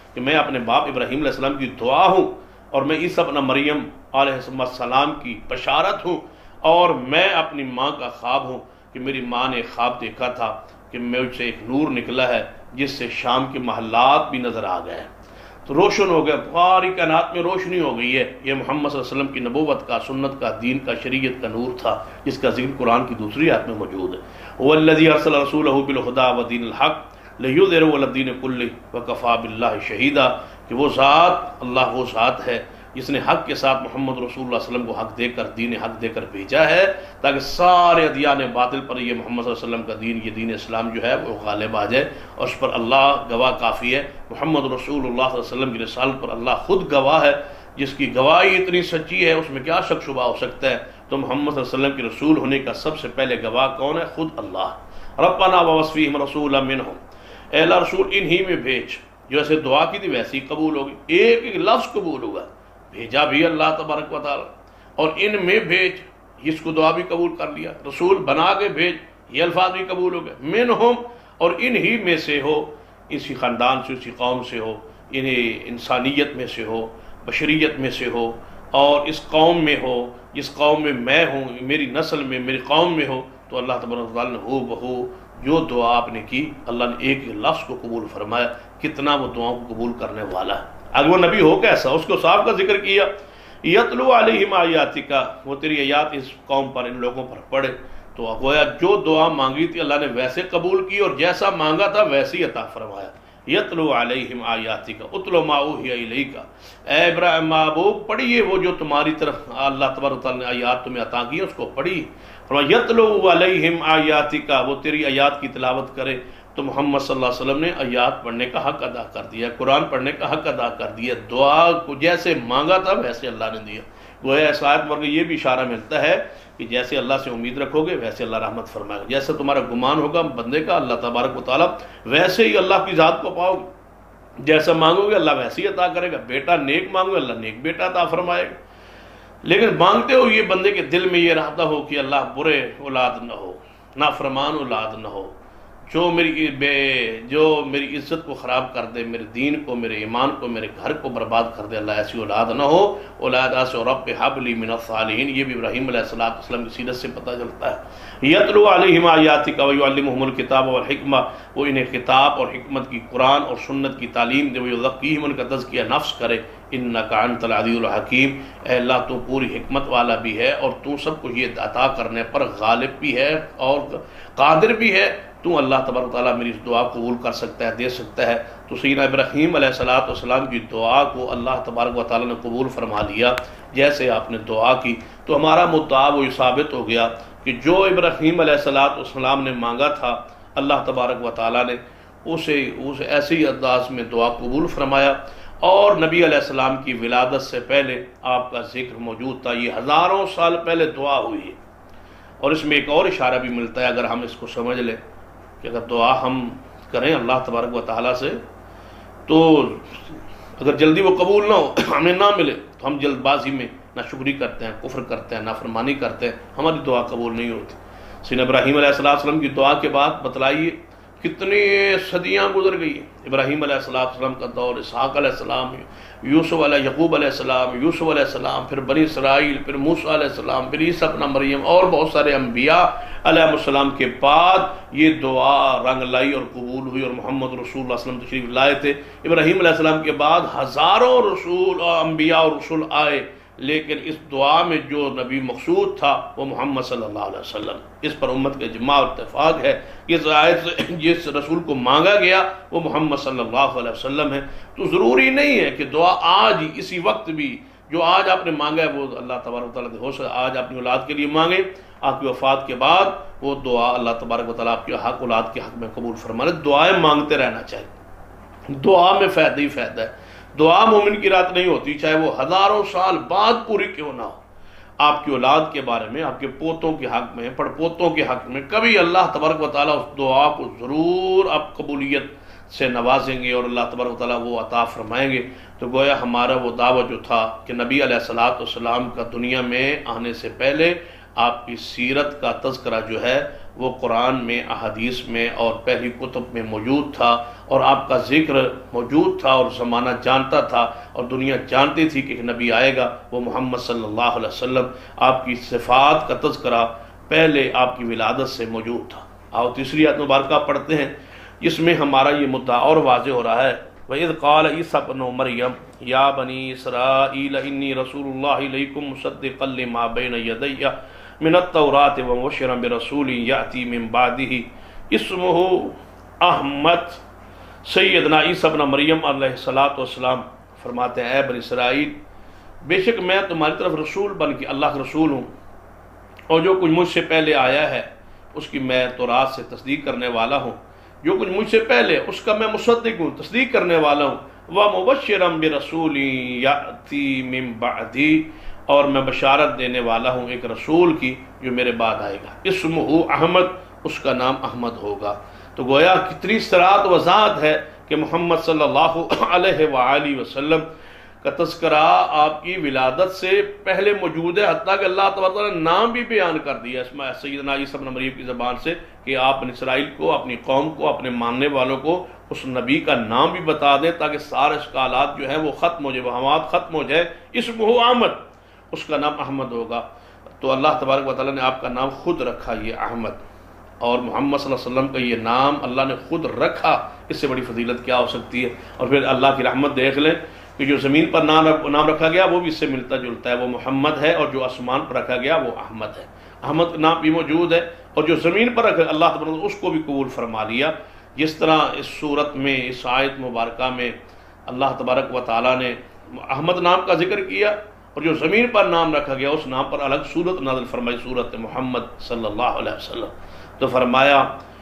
کہ میں اپنے باپ ابراہیم علیہ السلام کی دعا ہوں، اور میں عیسیٰ ابن مریم علیہ السلام کی بشارت ہوں، اور میں اپنی ماں کا خواب ہوں کہ میری ماں نے خواب دیکھا تھا کہ مجھ سے ایک نور نکلا ہے جس سے شام کے محلات بھی نظر آ گئے، تو روشن ہو گیا، پوری کائنات میں روشنی ہو گئی ہے۔ یہ محمد صلی اللہ علیہ وسلم کی نبوت کا، سنت کا، دین کا، شریعت کا نور تھا، جس کا ذکر قرآن کی دوسری آیت میں موجود ہے۔ هو الذی ارسل رسولہ بالہدی ودین الحق لیظہرہ علی الدین کلہ وکفی باللہ شہیدا، کہ وہ ذات، اللہ وہ ذات ہے جس نے حق کے ساتھ محمد رسول اللہ علیہ وسلم کو حق دے کر، دین حق دے کر بھیجا ہے، تاکہ سارے ادیان باطل پر یہ محمد صلی اللہ علیہ وسلم کا دین، یہ دین اسلام جو ہے وہ غالب آ جائے، اور اس پر اللہ گواہ کافی ہے۔ محمد رسول اللہ صلی اللہ علیہ وسلم کی رسالت پر اللہ خود گواہ ہے، جس کی گواہی اتنی سچی ہے اس میں کیا شک شبہ ہو سکتا ہے؟ تو محمد صلی اللہ علیہ وسلم کے رسول ہونے کا سب سے پہلے گواہ کون ہے؟ خود اللہ۔ ربنا وابعث فیہم رسولا منہم، اے اللہ رسول انہی میں بھیج، جو ایسے دعا کی تھی ویسی قبول ہوگی، ایک ایک لفظ قبول ہوگا، بھیجا بھی اللہ تبارک و تعالی، اور ان میں بھیج، جس کو دعا بھی قبول کر لیا، رسول بنا کے بھیج، یہ الفاظ بھی قبول ہو گئے، منہم، اور انہی میں سے ہو، اسی خاندان سے، اسی قوم سے ہو، انہیں انسانیت میں سے ہو، بشریت میں سے ہو، اور اس قوم میں ہو جس قوم میں میں ہوں، میری نسل میں، میری قوم میں ہو، تو اللہ تبارک و تعالی نے ہو بہو جو دعا آپ نے کی، اللہ نے ایک ایک لفظ کو قبول فرمایا۔ کتنا وہ دعاؤں کو قبول کرنے والا ہے۔ اگر وہ نبی ہو کیسا، اس کو صاحب کا ذکر کیا، یتلو علیہم آیاتک، وہ تیری آیات اس قوم پر، ان لوگوں پر پڑھے، تو گویا جو دعا مانگی تھی اللہ نے ویسے قبول کی، اور جیسا مانگا تھا ویسے ہی عطا فرمایا۔ یتلو علیہم آیاتک اتلو ما اوحی الیک، اے ابراہیم محبوب پڑھیے وہ جو تمہاری طرف اللہ تبارک و تعالی نے آیات تمہیں عطا کی، اس کو پڑھی۔ فرمایا یتلو علیہم آیاتک، وہ تیری آیات کی تلاوت کرے، تو محمد صلی اللہ علیہ وسلم نے آیات پڑھنے کا حق ادا کر دیا، قرآن پڑھنے کا حق ادا کر دیا، دعا کو جیسے مانگا تھا ویسے اللہ نے دیا۔ گویا اس آیت پر یہ بھی اشارہ ملتا ہے کہ جیسے اللہ سے امید رکھو گے ویسے اللہ رحمت فرمائے گا، جیسے تمہارا گمان ہوگا بندے کا اللہ تبارک و تعالیٰ ویسے ہی اللہ کی ذات کو پاؤ گے، جیسا مانگو گے اللہ ویسے ہی عطا کرے گا۔ بیٹا نیک مانگو گے اللہ نیک بیٹا عطا فرمائے گا، لیکن مانگتے ہو یہ بندے کے دل میں یہ رہتا ہو کہ اللہ برے اولاد نہ ہو، نافرمان اولاد نہ ہو، جو میری بے جو میری عزت کو خراب کر دے، میرے دین کو، میرے ایمان کو، میرے گھر کو برباد کر دے، اللہ ایسی اولاد نہ ہو۔ اولاد سے رب حب لی من الصالحین، یہ بھی ابراہیم علیہ السلام کی سیرت سے پتہ چلتا ہے۔ یتلو علیہم آیاتک ویعلمہم الکتاب والحکمہ، وہ انہیں کتاب اور حکمت کی، قرآن اور سنت کی تعلیم دے، ویزکیہم، ان کا تزکیہ نفس کرے، انک انت العزیز الحکیم، اے اللہ تو پوری حکمت والا بھی ہے، اور تو سب کو یہ عطا کرنے پر غالب بھی ہے اور قادر بھی ہے، تو اللہ تبارک و تعالیٰ میری اس دعا قبول کر سکتا ہے، دے سکتا ہے۔ تو سیدنا ابراہیم علیہ الصلوۃ والسلام کی دعا کو اللہ تبارک و تعالیٰ نے قبول فرما لیا، جیسے آپ نے دعا کی، تو ہمارا مدعا وہ ثابت ہو گیا کہ جو ابراہیم علیہ الصلوۃ والسلام نے مانگا تھا اللہ تبارک و تعالیٰ نے اسے اسے ایسے ہی انداز میں دعا قبول فرمایا۔ اور نبی علیہ السلام کی ولادت سے پہلے آپ کا ذکر موجود تھا، یہ ہزاروں سال پہلے دعا ہوئی ہے۔ اور اس میں ایک اور اشارہ بھی ملتا ہے، اگر ہم اس کو سمجھ لیں کہ اگر دعا ہم کریں اللہ تبارک و تعالیٰ سے، تو اگر جلدی وہ قبول نہ ہو، ہمیں نہ ملے، تو ہم جلد بازی میں ناشکری کرتے ہیں، کفر کرتے ہیں، نافرمانی کرتے ہیں، ہماری دعا قبول نہیں ہوتی۔ سیدنا ابراہیم علیہ السلام کی دعا کے بعد بتلائیے کتنی صدیاں گزر گئی۔ ابراہیم علیہ السلام کا دور، اسحاق علیہ السلام، یوسف علیہ یعقوب علیہ السلام، یوسف علیہ السلام، پھر بنی اسرائیل، پھر موسیٰ علیہ السلام، پھر عیسیٰ ابن مریم، اور بہت سارے انبیاء علیہ السلام کے بعد یہ دعا رنگ لائی اور قبول ہوئی، اور محمد رسول اللہ صلی اللہ علیہ وسلم تشریف لائے تھے۔ ابراہیم علیہ السلام کے بعد ہزاروں رسول اور انبیاء اور رسول آئے، لیکن اس دعا میں جو نبی مقصود تھا وہ محمد صلی اللہ علیہ وسلم۔ اس پر امت کا اجماع اور اتفاق ہے کہ اس آیت سے جس رسول کو مانگا گیا وہ محمد صلی اللہ علیہ وسلم ہے۔ تو ضروری نہیں ہے کہ دعا آج ہی اسی وقت بھی جو آج آپ نے مانگا ہے وہ اللہ تبارک و تعالیٰ ہو سکتا ہے آج اپنی اولاد کے لیے مانگے، آپ کی وفات کے بعد وہ دعا اللہ تبارک و تعالیٰ آپ کے حق اولاد کے حق میں قبول فرمائے۔ دعائیں مانگتے رہنا چاہیے، دعا میں فائدہ ہی فائدہ ہے۔ دعا مومن کی رات نہیں ہوتی، چاہے وہ ہزاروں سال بعد پوری کیوں نہ ہو۔ آپ کی اولاد کے بارے میں، آپ کے پوتوں کے حق میں، پڑ پوتوں کے حق میں کبھی اللہ تبارک و تعالیٰ اس دعا کو ضرور آپ قبولیت سے نوازیں گے اور اللہ تبارک و تعالیٰ وہ عطا فرمائیں گے۔ تو گویا ہمارا وہ دعویٰ جو تھا کہ نبی علیہ الصلوۃ والسلام کا دنیا میں آنے سے پہلے آپ کی سیرت کا تذکرہ جو ہے وہ قرآن میں، احادیث میں اور پہلی کتب میں موجود تھا، اور آپ کا ذکر موجود تھا، اور زمانہ جانتا تھا اور دنیا جانتی تھی کہ ایک نبی آئے گا، وہ محمد صلی اللہ علیہ وسلم۔ آپ کی صفات کا تذکرہ پہلے آپ کی ولادت سے موجود تھا۔ آؤ تیسری آیت مبارکہ پڑھتے ہیں، جس میں ہمارا یہ مدعا اور واضح ہو رہا ہے۔ وَإِذْ قَالَ عِيسَىٰ ابْنُ مَرْيَمَ يَا بَنِي إِسْرَائِيلَ إِنِّي رَسُولُ اللَّهِ إِلَيْكُمْ مُصَدِّقًا لِمَا بَيْنَ يَدَيَّ مِنَ التَّوْرَاةِ وَمُبَشِّرًا بِرَسُولٍ يَأْتِي مِن بَعْدِهِ اسمہ احمد۔ سیدنا عیسیٰ ابن مریم علیہ الصلوۃ والسلام فرماتے ہیں، اے بنی اسرائیل، بے شک میں تمہاری طرف رسول بن کے اللہ کا رسول ہوں، اور جو کچھ مجھ سے پہلے آیا ہے اس کی میں تورات سے تصدیق کرنے والا ہوں، جو کچھ مجھ سے پہلے اس کا میں مصدق ہوں، تصدیق کرنے والا ہوں۔ وَمُبَشِّرًا بِرَسُولٍ يَأْتِي مِن بَعْدِي، اور میں بشارت دینے والا ہوں ایک رسول کی جو میرے بعد آئے گا، اسمہ احمد، اس کا نام احمد ہوگا۔ تو گویا کتنی صراحت وضاحت ہے کہ محمد صلی اللہ علیہ وآلہ وسلم کا تذکرہ آپ کی ولادت سے پہلے موجود ہے، حتیٰ کہ اللہ تعالیٰ نے نام بھی بیان کر دیا اس میں سیدنا عیسیٰ ابن مریم کی زبان سے کہ آپ بنی اسرائیل کو، اپنی قوم کو، اپنے ماننے والوں کو اس نبی کا نام بھی بتا دیں تاکہ سارے اشکالات جو ہیں وہ ختم ہو جائے، وہمات ختم ہو جائے۔ اسمہ احمد، اس کا نام احمد ہوگا۔ تو اللہ تبارک و تعالیٰ نے آپ کا نام خود رکھا یہ احمد، اور محمد صلی اللہ علیہ وسلم کا یہ نام اللہ نے خود رکھا، اس سے بڑی فضیلت کیا ہو سکتی ہے؟ اور پھر اللہ کی رحمت دیکھ لیں کہ جو زمین پر نام نام رکھا گیا وہ بھی اس سے ملتا جلتا ہے، وہ محمد ہے، اور جو آسمان پر رکھا گیا وہ احمد ہے۔ احمد کا نام بھی موجود ہے، اور جو زمین پر رکھا اللہ تبارک و تعالیٰ اس کو بھی قبول فرما لیا۔ جس طرح اس صورت میں، اس آیت مبارکہ میں اللہ تبارک و تعالیٰ نے احمد نام کا ذکر کیا، اور جو زمین پر نام رکھا گیا اس نام پر الگ صورت نازل فرمائی، صورت محمد صلی اللہ علیہ وسلم۔ تو فرمایا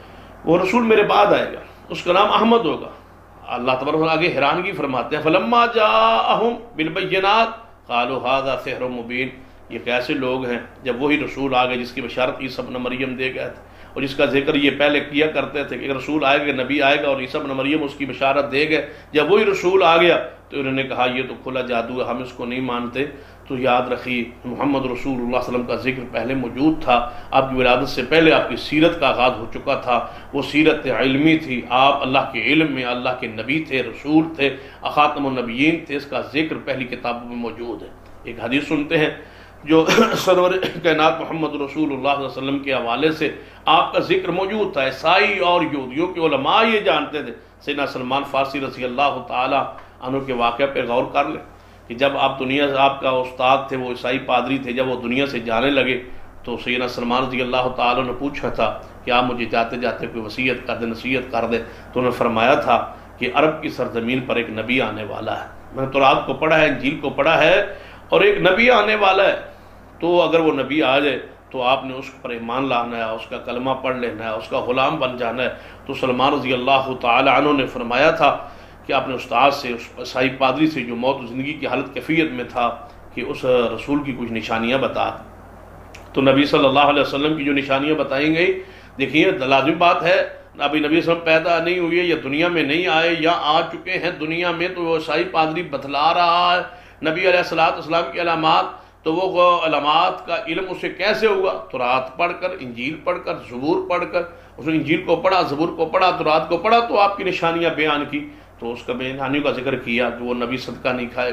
وہ رسول میرے بعد آئے گا، اس کا نام احمد ہوگا۔ اللہ تبارک و تعالیٰ آگے حیرانگی فرماتے ہیں، فَلَمَّا جَاءَهُم بِالْبَيِّنَاتِ قَالُوا هَذَا سِحْرٌ مُبِينٌ۔ یہ کیسے لوگ ہیں جب وہی رسول آ گئے جس کی بشارت عیسیٰ ابن مریم دے گئے تھے، اور جس کا ذکر یہ پہلے کیا کرتے تھے کہ ایک رسول آئے گا، نبی آئے گا، اور عیسیٰ ابن مریم اس کی بشارت دے گئے۔ جب وہی رسول آ گیا تو انہوں نے کہا یہ تو کھلا جادو ہے، ہم اس کو نہیں مانتے۔ تو یاد رکھیے محمد رسول اللہ صلی اللہ علیہ وسلم کا ذکر پہلے موجود تھا، آپ کی ولادت سے پہلے آپ کی سیرت کا آغاز ہو چکا تھا۔ وہ سیرت علمی تھی، آپ اللہ کے علم میں اللہ کے نبی تھے، رسول تھے، خاتم النبیین تھے، اس کا ذکر پہلی کتابوں میں موجود ہے۔ ایک حدیث سنتے ہیں جو سرور کائنات محمد رسول اللہ صلی اللہ علیہ وسلم کے حوالے سے آپ کا ذکر موجود تھا۔ عیسائی اور یہودیوں کے علماء یہ جانتے تھے۔ سیدنا سلمان فارسی رضی اللہ تعالی عنہ کے واقعہ پہ غور کر لیں کہ جب آپ دنیا سے، آپ کا استاد تھے وہ عیسائی پادری تھے، جب وہ دنیا سے جانے لگے تو سیدنا سلمان رضی اللہ تعالیٰ نے پوچھا تھا کہ آپ مجھے جاتے جاتے کوئی وصیت کر دے، نصیحت کر دے، تو انہوں نے فرمایا تھا کہ عرب کی سرزمین پر ایک نبی آنے والا ہے۔ میں نے تورات کو پڑھا ہے، انجیل کو پڑھا ہے، اور ایک نبی آنے والا ہے، تو اگر وہ نبی آ جائے تو آپ نے اس پر ایمان لانا ہے، اس کا کلمہ پڑھ لینا ہے، اس کا غلام بن جانا ہے۔ تو سلمان رضی اللہ تعالی عنہ نے فرمایا تھا کہ اپنے استاد سے، اس عیسائی پادری سے جو موت و زندگی کی حالت کیفیت میں تھا، کہ اس رسول کی کچھ نشانیاں بتا۔ تو نبی صلی اللہ علیہ وسلم کی جو نشانیاں بتائی گئی، دیکھیے لازم بات ہے، ابھی نبی صلی اللہ علیہ وسلم پیدا نہیں ہوئے یا دنیا میں نہیں آئے یا آ چکے ہیں دنیا میں، تو وہ عیسائی پادری بتلا رہا ہے نبی علیہ الصلوۃ والسلام کی علامات، تو وہ علامات کا علم اسے کیسے ہوا؟ تورات پڑھ کر، انجیل پڑھ کر، زبور پڑھ کر۔ اس نے انجیل کو پڑھا، زبور کو پڑھا، تورات کو پڑھا، تو آپ کی نشانیاں بیان کی، تو اس کا نشانیوں کا ذکر کیا کہ وہ نبی صدقہ نہیں کھائے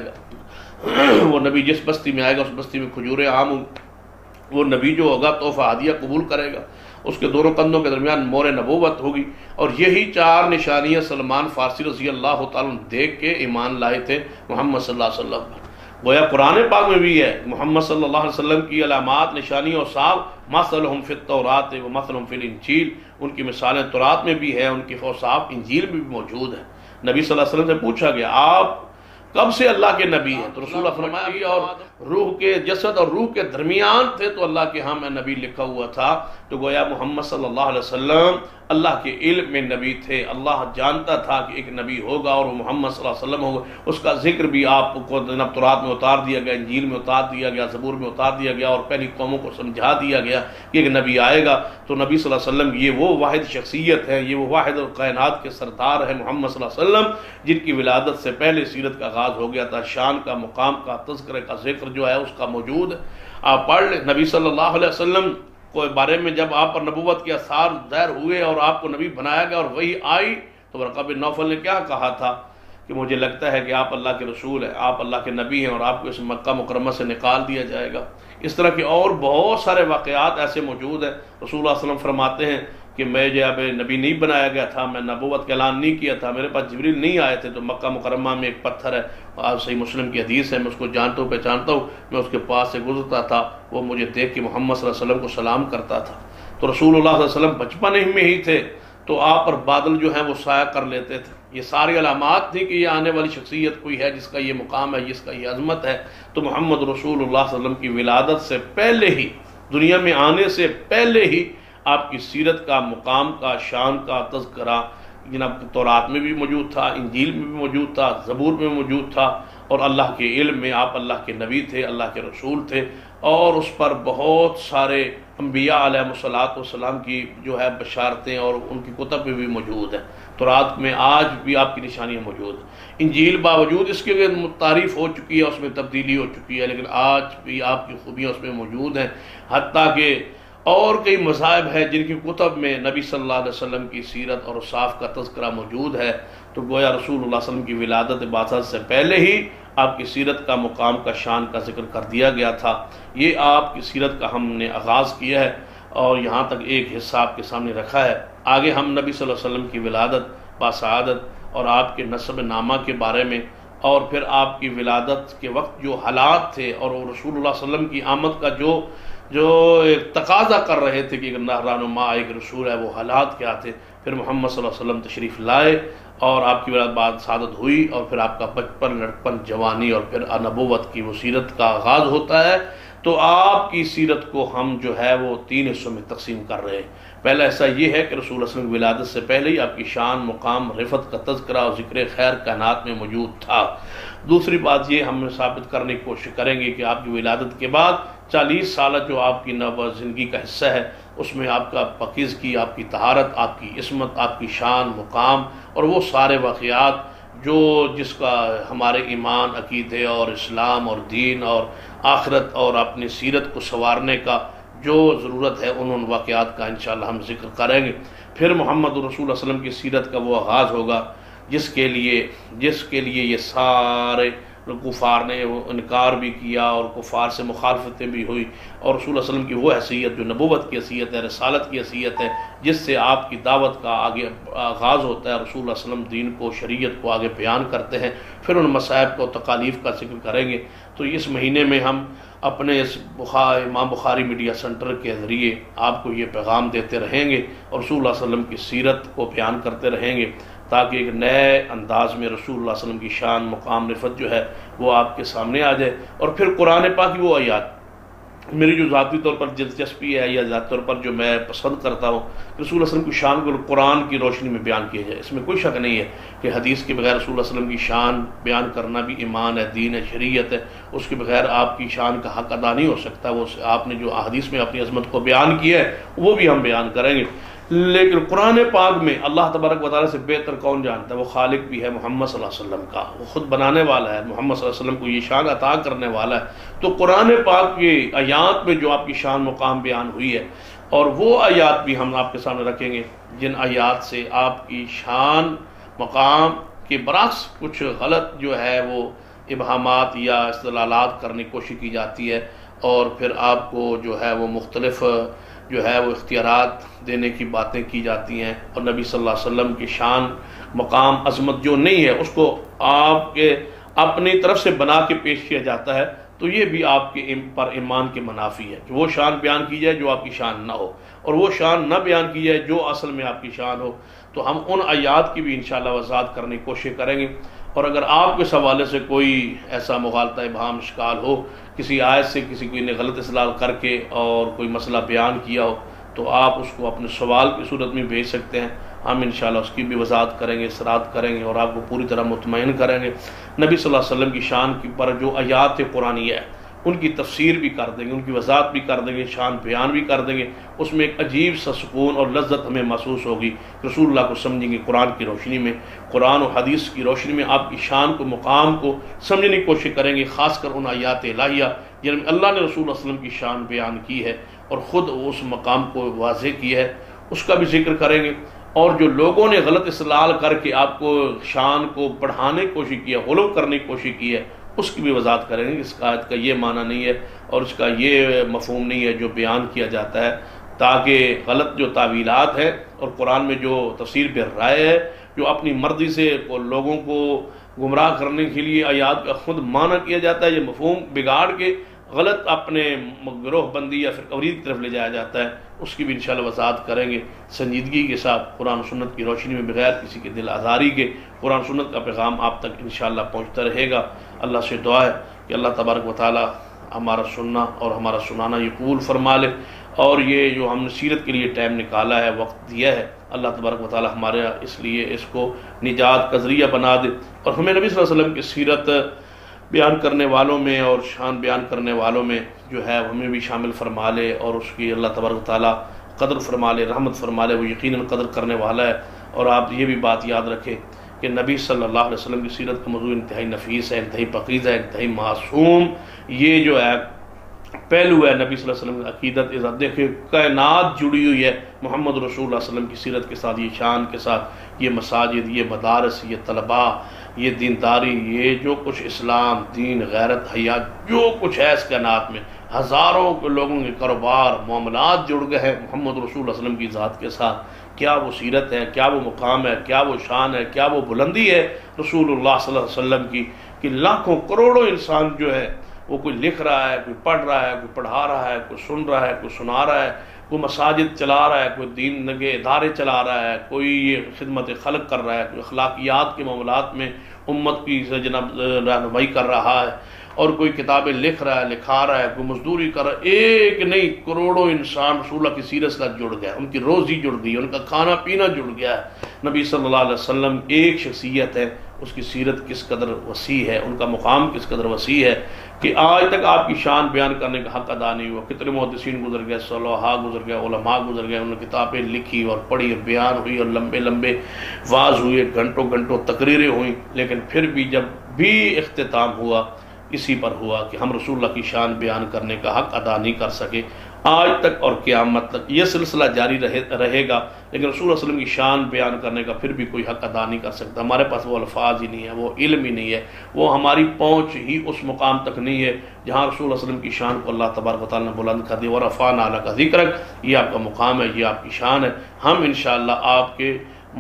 گا، وہ نبی جس بستی میں آئے گا اس بستی میں کھجوریں عام ہوں، وہ نبی جو ہوگا تحفہ ہدیہ قبول کرے گا، اس کے دونوں کندھوں کے درمیان مور نبوت ہوگی۔ اور یہی چار نشانیاں سلمان فارسی رضی اللہ تعالیٰ دیکھ کے ایمان لائے تھے محمد صلی اللہ علیہ وسلم پر۔ گویا قرآن پاک میں بھی ہے محمد صلی اللہ علیہ وسلم کی علامات، نشانیاں اور صاحب مثلہم فی التوراۃ و مثلہم فی الانجیل، ان کی مثالیں تورات میں بھی ہے، ان کی اوصاف انجیل میں بھی موجود ہے۔ نبی صلی اللہ علیہ وسلم سے پوچھا گیا آپ کب سے اللہ کے نبی ہیں؟ تو رسول اللہ فرمایا اور روح کے جسد اور روح کے درمیان تھے تو اللہ کے ہاں میں نبی لکھا ہوا تھا۔ تو گویا محمد صلی اللہ علیہ وسلم اللہ کے علم میں نبی تھے، اللہ جانتا تھا کہ ایک نبی ہوگا اور وہ محمد صلی اللہ علیہ وسلم ہوگا۔ اس کا ذکر بھی آپ کو تورات میں اتار دیا گیا، انجیل میں اتار دیا گیا، زبور میں اتار دیا گیا، اور پہلی قوموں کو سمجھا دیا گیا کہ ایک نبی آئے گا۔ تو نبی صلی اللہ علیہ وسلم یہ وہ واحد شخصیت ہے، یہ وہ واحد کائنات کے سردار ہے محمد صلی اللہ علیہ وسلم، جن کی ولادت سے پہلے سیرت کا آغاز ہو گیا تھا۔ شان کا، مقام کا، تذکرے کا ذکر جو ہے اس کا موجود ہے، آپ پڑھ لیں۔ نبی صلی اللہ علیہ وسلم کو بارے میں جب آپ پر نبوت کے آثار ظاہر ہوئے اور آپ کو نبی بنایا گیا اور وہی آئی تو ورقہ بن نوفل نے کیا کہا تھا کہ مجھے لگتا ہے کہ آپ اللہ کے رسول ہیں، آپ اللہ کے نبی ہیں اور آپ کو اس مکہ مکرمہ سے نکال دیا جائے گا۔ اس طرح کے اور بہت سارے واقعات ایسے موجود ہیں۔ رسول اللہ صلی اللہ علیہ وسلم فرماتے ہیں کہ میں جب نبی نہیں بنایا گیا تھا، میں نبوت کا اعلان نہیں کیا تھا، میرے پاس جبریل نہیں آئے تھے، تو مکہ مکرمہ میں ایک پتھر ہے، آپ صحیح مسلم کی حدیث ہے، میں اس کو جانتا ہوں پہچانتا ہوں، میں اس کے پاس سے گزرتا تھا، وہ مجھے دیکھ کے محمد صلی اللہ علیہ وسلم کو سلام کرتا تھا۔ تو رسول اللہ صلی اللہ علیہ وسلم بچپن میں ہی تھے تو آپ پر بادل جو ہیں وہ سایہ کر لیتے تھے۔ یہ ساری علامات تھی کہ یہ آنے والی شخصیت کوئی ہے جس کا یہ مقام ہے، جس کا یہ عظمت ہے۔ تو محمد رسول اللہ صلی اللہ علیہ وسلم کی ولادت سے پہلے ہی، دنیا میں آنے سے پہلے ہی آپ کی سیرت کا، مقام کا، شان کا تذکرہ جناب تورات میں بھی موجود تھا، انجیل میں بھی موجود تھا، زبور میں موجود تھا، اور اللہ کے علم میں آپ اللہ کے نبی تھے، اللہ کے رسول تھے، اور اس پر بہت سارے انبیاء علیہ الصلوۃ والسلام کی جو ہے بشارتیں اور ان کی کتب میں بھی موجود ہیں۔ تورات میں آج بھی آپ کی نشانیاں موجود ہیں۔ انجیل باوجود اس کے تعریف ہو چکی ہے، اس میں تبدیلی ہو چکی ہے، لیکن آج بھی آپ کی خوبیاں اس میں موجود ہیں، حتیٰ کہ اور کئی مذاہب ہیں جن کی کتب میں نبی صلی اللہ علیہ وسلم کی سیرت اور اوصاف کا تذکرہ موجود ہے۔ تو گویا رسول اللہ صلی اللہ علیہ وسلم کی ولادت بعثت سے پہلے ہی آپ کی سیرت کا، مقام کا، شان کا ذکر کر دیا گیا تھا۔ یہ آپ کی سیرت کا ہم نے آغاز کیا ہے اور یہاں تک ایک حصہ آپ کے سامنے رکھا ہے۔ آگے ہم نبی صلی اللہ علیہ وسلم کی ولادت باسعادت اور آپ کے نسب نامہ کے بارے میں، اور پھر آپ کی ولادت کے وقت جو حالات تھے اور رسول اللہ صلی اللہ علیہ وسلم کی آمد کا جو جو تقاضا کر رہے تھے کہ رہنما ایک رسول ہے، وہ حالات کیا تھے۔ پھر محمد صلی اللہ علیہ وسلم تشریف لائے اور آپ کی ولادت بعد سعادت ہوئی، اور پھر آپ کا بچپن، لڑکپن، جوانی اور پھر نبوت کی وہ سیرت کا آغاز ہوتا ہے۔ تو آپ کی سیرت کو ہم جو ہے وہ تین حصوں میں تقسیم کر رہے ہیں۔ پہلا حصہ یہ ہے کہ رسول اللہ صلی اللہ علیہ وسلم کی ولادت سے پہلے ہی آپ کی شان، مقام، رفعت کا تذکرہ اور ذکر خیر کائنات میں موجود تھا۔ دوسری بات یہ ہم ثابت کرنے کی کوشش کریں گے کہ آپ کی ولادت کے بعد چالیس سالہ جو آپ کی نو زندگی کا حصہ ہے، اس میں آپ کا پاکیزگی، آپ کی طہارت، آپ کی عصمت، آپ کی شان، مقام اور وہ سارے واقعات جو جس کا ہمارے ایمان، عقیدے اور اسلام اور دین اور آخرت اور اپنی سیرت کو سنوارنے کا جو ضرورت ہے، ان ان واقعات کا انشاءاللہ ہم ذکر کریں گے۔ پھر محمد رسول اللہ صلی اللہ علیہ وسلم کی سیرت کا وہ آغاز ہوگا جس کے لیے جس کے لیے یہ سارے کفار نے وہ انکار بھی کیا اور کفار سے مخالفتیں بھی ہوئی، اور رسول اللہ صلی اللہ علیہ وسلم کی وہ حیثیت جو نبوت کی حیثیت ہے، رسالت کی حیثیت ہے، جس سے آپ کی دعوت کا آگے آغاز ہوتا ہے۔ رسول اللہ صلی اللہ علیہ وسلم دین کو، شریعت کو آگے بیان کرتے ہیں، پھر ان مصائب کو، تکالیف کا ذکر کریں گے۔ تو اس مہینے میں ہم اپنے اس بخاری امام بخاری میڈیا سینٹر کے ذریعے آپ کو یہ پیغام دیتے رہیں گے اور رسول اللہ صلی اللہ علیہ وسلم کی سیرت کو بیان کرتے رہیں گے، تاکہ ایک نئے انداز میں رسول اللہ صلی اللہ علیہ وسلم کی شان، مقام، رفعت جو ہے وہ آپ کے سامنے آ جائے۔ اور پھر قرآن پاک کی وہ آیات، میری جو ذاتی طور پر دلچسپی ہے یا ذاتی طور پر جو میں پسند کرتا ہوں، رسول اللہ صلی اللہ علیہ وسلم کی شان کو قرآن کی روشنی میں بیان کیا جائے۔ اس میں کوئی شک نہیں ہے کہ حدیث کے بغیر رسول اللہ صلی اللہ علیہ وسلم کی شان بیان کرنا بھی ایمان ہے، دین ہے، شریعت ہے۔ اس کے بغیر آپ کی شان کا حق ادا نہیں ہو سکتا۔ وہ آپ نے جو حدیث میں اپنی عظمت کو بیان کیا ہے وہ بھی ہم بیان کریں گے۔ لیکن قرآن پاک میں اللہ تبارک و تعالیٰ سے بہتر کون جانتا ہے؟ وہ خالق بھی ہے محمد صلی اللہ علیہ وسلم کا، وہ خود بنانے والا ہے، محمد صلی اللہ علیہ وسلم کو یہ شان عطا کرنے والا ہے۔ تو قرآن پاک کی آیات میں جو آپ کی شان، مقام بیان ہوئی ہے، اور وہ آیات بھی ہم آپ کے سامنے رکھیں گے جن آیات سے آپ کی شان، مقام کے برعکس کچھ غلط جو ہے وہ ابہامات یا استدلالات کرنے کی کوشش کی جاتی ہے، اور پھر آپ کو جو ہے وہ مختلف جو ہے وہ اختیارات دینے کی باتیں کی جاتی ہیں، اور نبی صلی اللہ علیہ وسلم کی شان، مقام، عظمت جو نہیں ہے اس کو آپ کے اپنی طرف سے بنا کے پیش کیا جاتا ہے۔ تو یہ بھی آپ کے پر ایمان کے منافی ہے کہ وہ شان بیان کی جائے جو آپ کی شان نہ ہو، اور وہ شان نہ بیان کی جائے جو اصل میں آپ کی شان ہو۔ تو ہم ان آیات کی بھی انشاءاللہ وضاحت کرنے کی کوشش کریں گے، اور اگر آپ کے حوالے سے کوئی ایسا مغالطہ، ابہام، اشکال ہو، کسی آیت سے کسی کوئی نے غلط استدلال کر کے اور کوئی مسئلہ بیان کیا ہو، تو آپ اس کو اپنے سوال کی صورت میں بھیج سکتے ہیں، ہم انشاءاللہ اس کی بھی وضاحت کریں گے، اصرار کریں گے، اور آپ کو پوری طرح مطمئن کریں گے۔ نبی صلی اللہ علیہ وسلم کی شان کی پر جو آیات قرآنیہ ہے ان کی تفسیر بھی کر دیں گے، ان کی وضاحت بھی کر دیں گے، شان بیان بھی کر دیں گے، اس میں ایک عجیب سا سکون اور لذت ہمیں محسوس ہوگی۔ رسول اللہ کو سمجھیں گے قرآن کی روشنی میں، قرآن و حدیث کی روشنی میں آپ کی شان کو، مقام کو سمجھنے کی کوشش کریں گے، خاص کر ان آیات الہیہ جن میں اللہ نے رسول اللہ علیہ وسلم کی شان بیان کی ہے اور خود اس مقام کو واضح کیا ہے، اس کا بھی ذکر کریں گے۔ اور جو لوگوں نے غلط استدلال کر کے آپ کو شان کو بڑھانے کی کوشش کی ہے، غلو کرنے کی کوشش کی ہے، اس کی بھی وضاحت کریں گے۔ اس آیت کا یہ معنی نہیں ہے اور اس کا یہ مفہوم نہیں ہے جو بیان کیا جاتا ہے، تاکہ غلط جو تعویلات ہیں اور قرآن میں جو تفسیر بالرائے ہے، جو اپنی مرضی سے لوگوں کو گمراہ کرنے کے لیے آیات کا خود معنی کیا جاتا ہے، یہ مفہوم بگاڑ کے غلط اپنے گروہ بندی یا پھر توحید کی طرف لے جایا جاتا ہے، اس کی بھی انشاءاللہ وضاحت کریں گے سنجیدگی کے ساتھ، قرآن و سنت کی روشنی میں، بغیر کسی کے دل آزاری کے قرآن و سنت کا پیغام آپ تک انشاءاللہ پہنچتا رہے گا۔ اللہ سے دعا ہے کہ اللہ تبارک و تعالی ہمارا سننا اور ہمارا سنانا یہ قبول فرما لے، اور یہ جو ہم نے سیرت کے لیے ٹائم نکالا ہے، وقت دیا ہے، اللہ تبارک و تعالی ہمارے اس لیے اس کو نجات کا ذریعہ بنا دے، اور ہمیں نبی صلی اللہ علیہ وسلم کی سیرت بیان کرنے والوں میں اور شان بیان کرنے والوں میں جو ہے ہمیں بھی شامل فرما لے، اور اس کی اللہ تبارک و تعالی قدر فرما لے، رحمت فرما لے، وہ یقیناً قدر کرنے والا ہے۔ اور آپ یہ بھی بات یاد رکھیں کہ نبی صلی اللہ علیہ وسلم کی سیرت کا موضوع انتہائی نفیس ہے، انتہائی پاکیزہ ہے، انتہائی معصوم یہ جو ہے پہلو ہے نبی صلی اللہ علیہ وسلم کی عقیدت۔ اذا دیکھیں کائنات جڑی ہوئی ہے محمد رسول اللہ صلی اللہ علیہ وسلم کی سیرت کے ساتھ، یہ شان کے ساتھ، یہ مساجد، یہ مدارس، یہ طلباء، یہ دینداری، یہ جو کچھ اسلام، دین، غیرت، حیا، جو کچھ ہے اس کائنات میں، ہزاروں کے لوگوں کے کاروبار، معاملات جڑ گئے ہیں محمد رسول اللہ علیہ وسلم کی ذات کے ساتھ۔ کیا وہ سیرت ہے، کیا وہ مقام ہے، کیا وہ شان ہے، کیا وہ بلندی ہے رسول اللہ صلی اللہ علیہ وسلم کی، کہ لاکھوں کروڑوں انسان جو ہے وہ کوئی لکھ رہا ہے، کوئی پڑھ رہا ہے، کوئی پڑھا رہا ہے، کوئی سن رہا ہے، کوئی سنا رہا ہے، کوئی مساجد چلا رہا ہے، کوئی دین نگے ادارے چلا رہا ہے، کوئی یہ خدمت خلق کر رہا ہے، کوئی اخلاقیات کے معاملات میں امت کی جناب رہنمائی کر رہا ہے، اور کوئی کتابیں لکھ رہا ہے، لکھا رہا ہے، کوئی مزدوری کر رہا ہے۔ ایک نہیں کروڑوں انسان رسول اللہ کی سیرت سے جڑ گئے، ان کی روزی جڑ گئی، ان کا کھانا پینا جڑ گیا ہے۔ نبی صلی اللہ علیہ وسلم ایک شخصیت ہے، اس کی سیرت کس قدر وسیع ہے، ان کا مقام کس قدر وسیع ہے کہ آج تک آپ کی شان بیان کرنے کا حق ادا نہیں ہوا۔ کتنے محدثین گزر گئے، صلحاء گزر گئے، علماء گزر گئے، انہوں نے کتابیں لکھی اور پڑھی اور بیان ہوئی اور لمبے لمبے واعظ ہوئے، گھنٹوں گھنٹوں تقریریں ہوئیں، لیکن پھر بھی جب بھی اختتام ہوا اسی پر ہوا کہ ہم رسول اللہ کی شان بیان کرنے کا حق ادا نہیں کر سکے۔ آج تک اور قیامت تک یہ سلسلہ جاری رہے رہے گا، لیکن رسول اللہ علیہ وسلم کی شان بیان کرنے کا پھر بھی کوئی حق ادا نہیں کر سکتا۔ ہمارے پاس وہ الفاظ ہی نہیں ہے، وہ علم ہی نہیں ہے، وہ ہماری پہنچ ہی اس مقام تک نہیں ہے جہاں رسول اللہ علیہ وسلم کی شان کو اللہ تبارک و تعالیٰ نے بلند کر دی۔ وَرَفَعْنَا لَكَ ذِكْرَكَ، یہ آپ کا مقام ہے، یہ آپ کی شان ہے۔ ہم انشاءاللہ آپ کے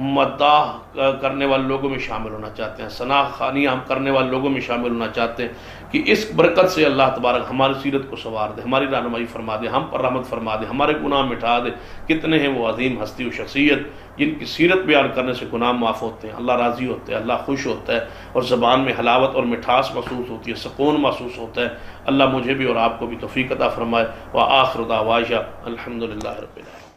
مداح کرنے والے لوگوں میں شامل ہونا چاہتے ہیں، ثنا خوانی ہم کرنے والے لوگوں میں شامل ہونا چاہتے ہیں کہ اس برکت سے اللہ تبارک ہماری سیرت کو سنوار دے، ہماری رہنمائی فرما دے، ہم پر رحمت فرما دے، ہمارے گناہ مٹا دے۔ کتنے ہیں وہ عظیم ہستی و شخصیت جن کی سیرت بیان کرنے سے گناہ معاف ہوتے ہیں، اللہ راضی ہوتا ہے، اللہ خوش ہوتا ہے، اور زبان میں حلاوت اور مٹھاس محسوس ہوتی ہے، سکون محسوس ہوتا ہے۔ اللہ مجھے بھی اور آپ کو بھی توفیق عطا فرمائے۔ وآخر دعوانا الحمدللہ رب العالمین۔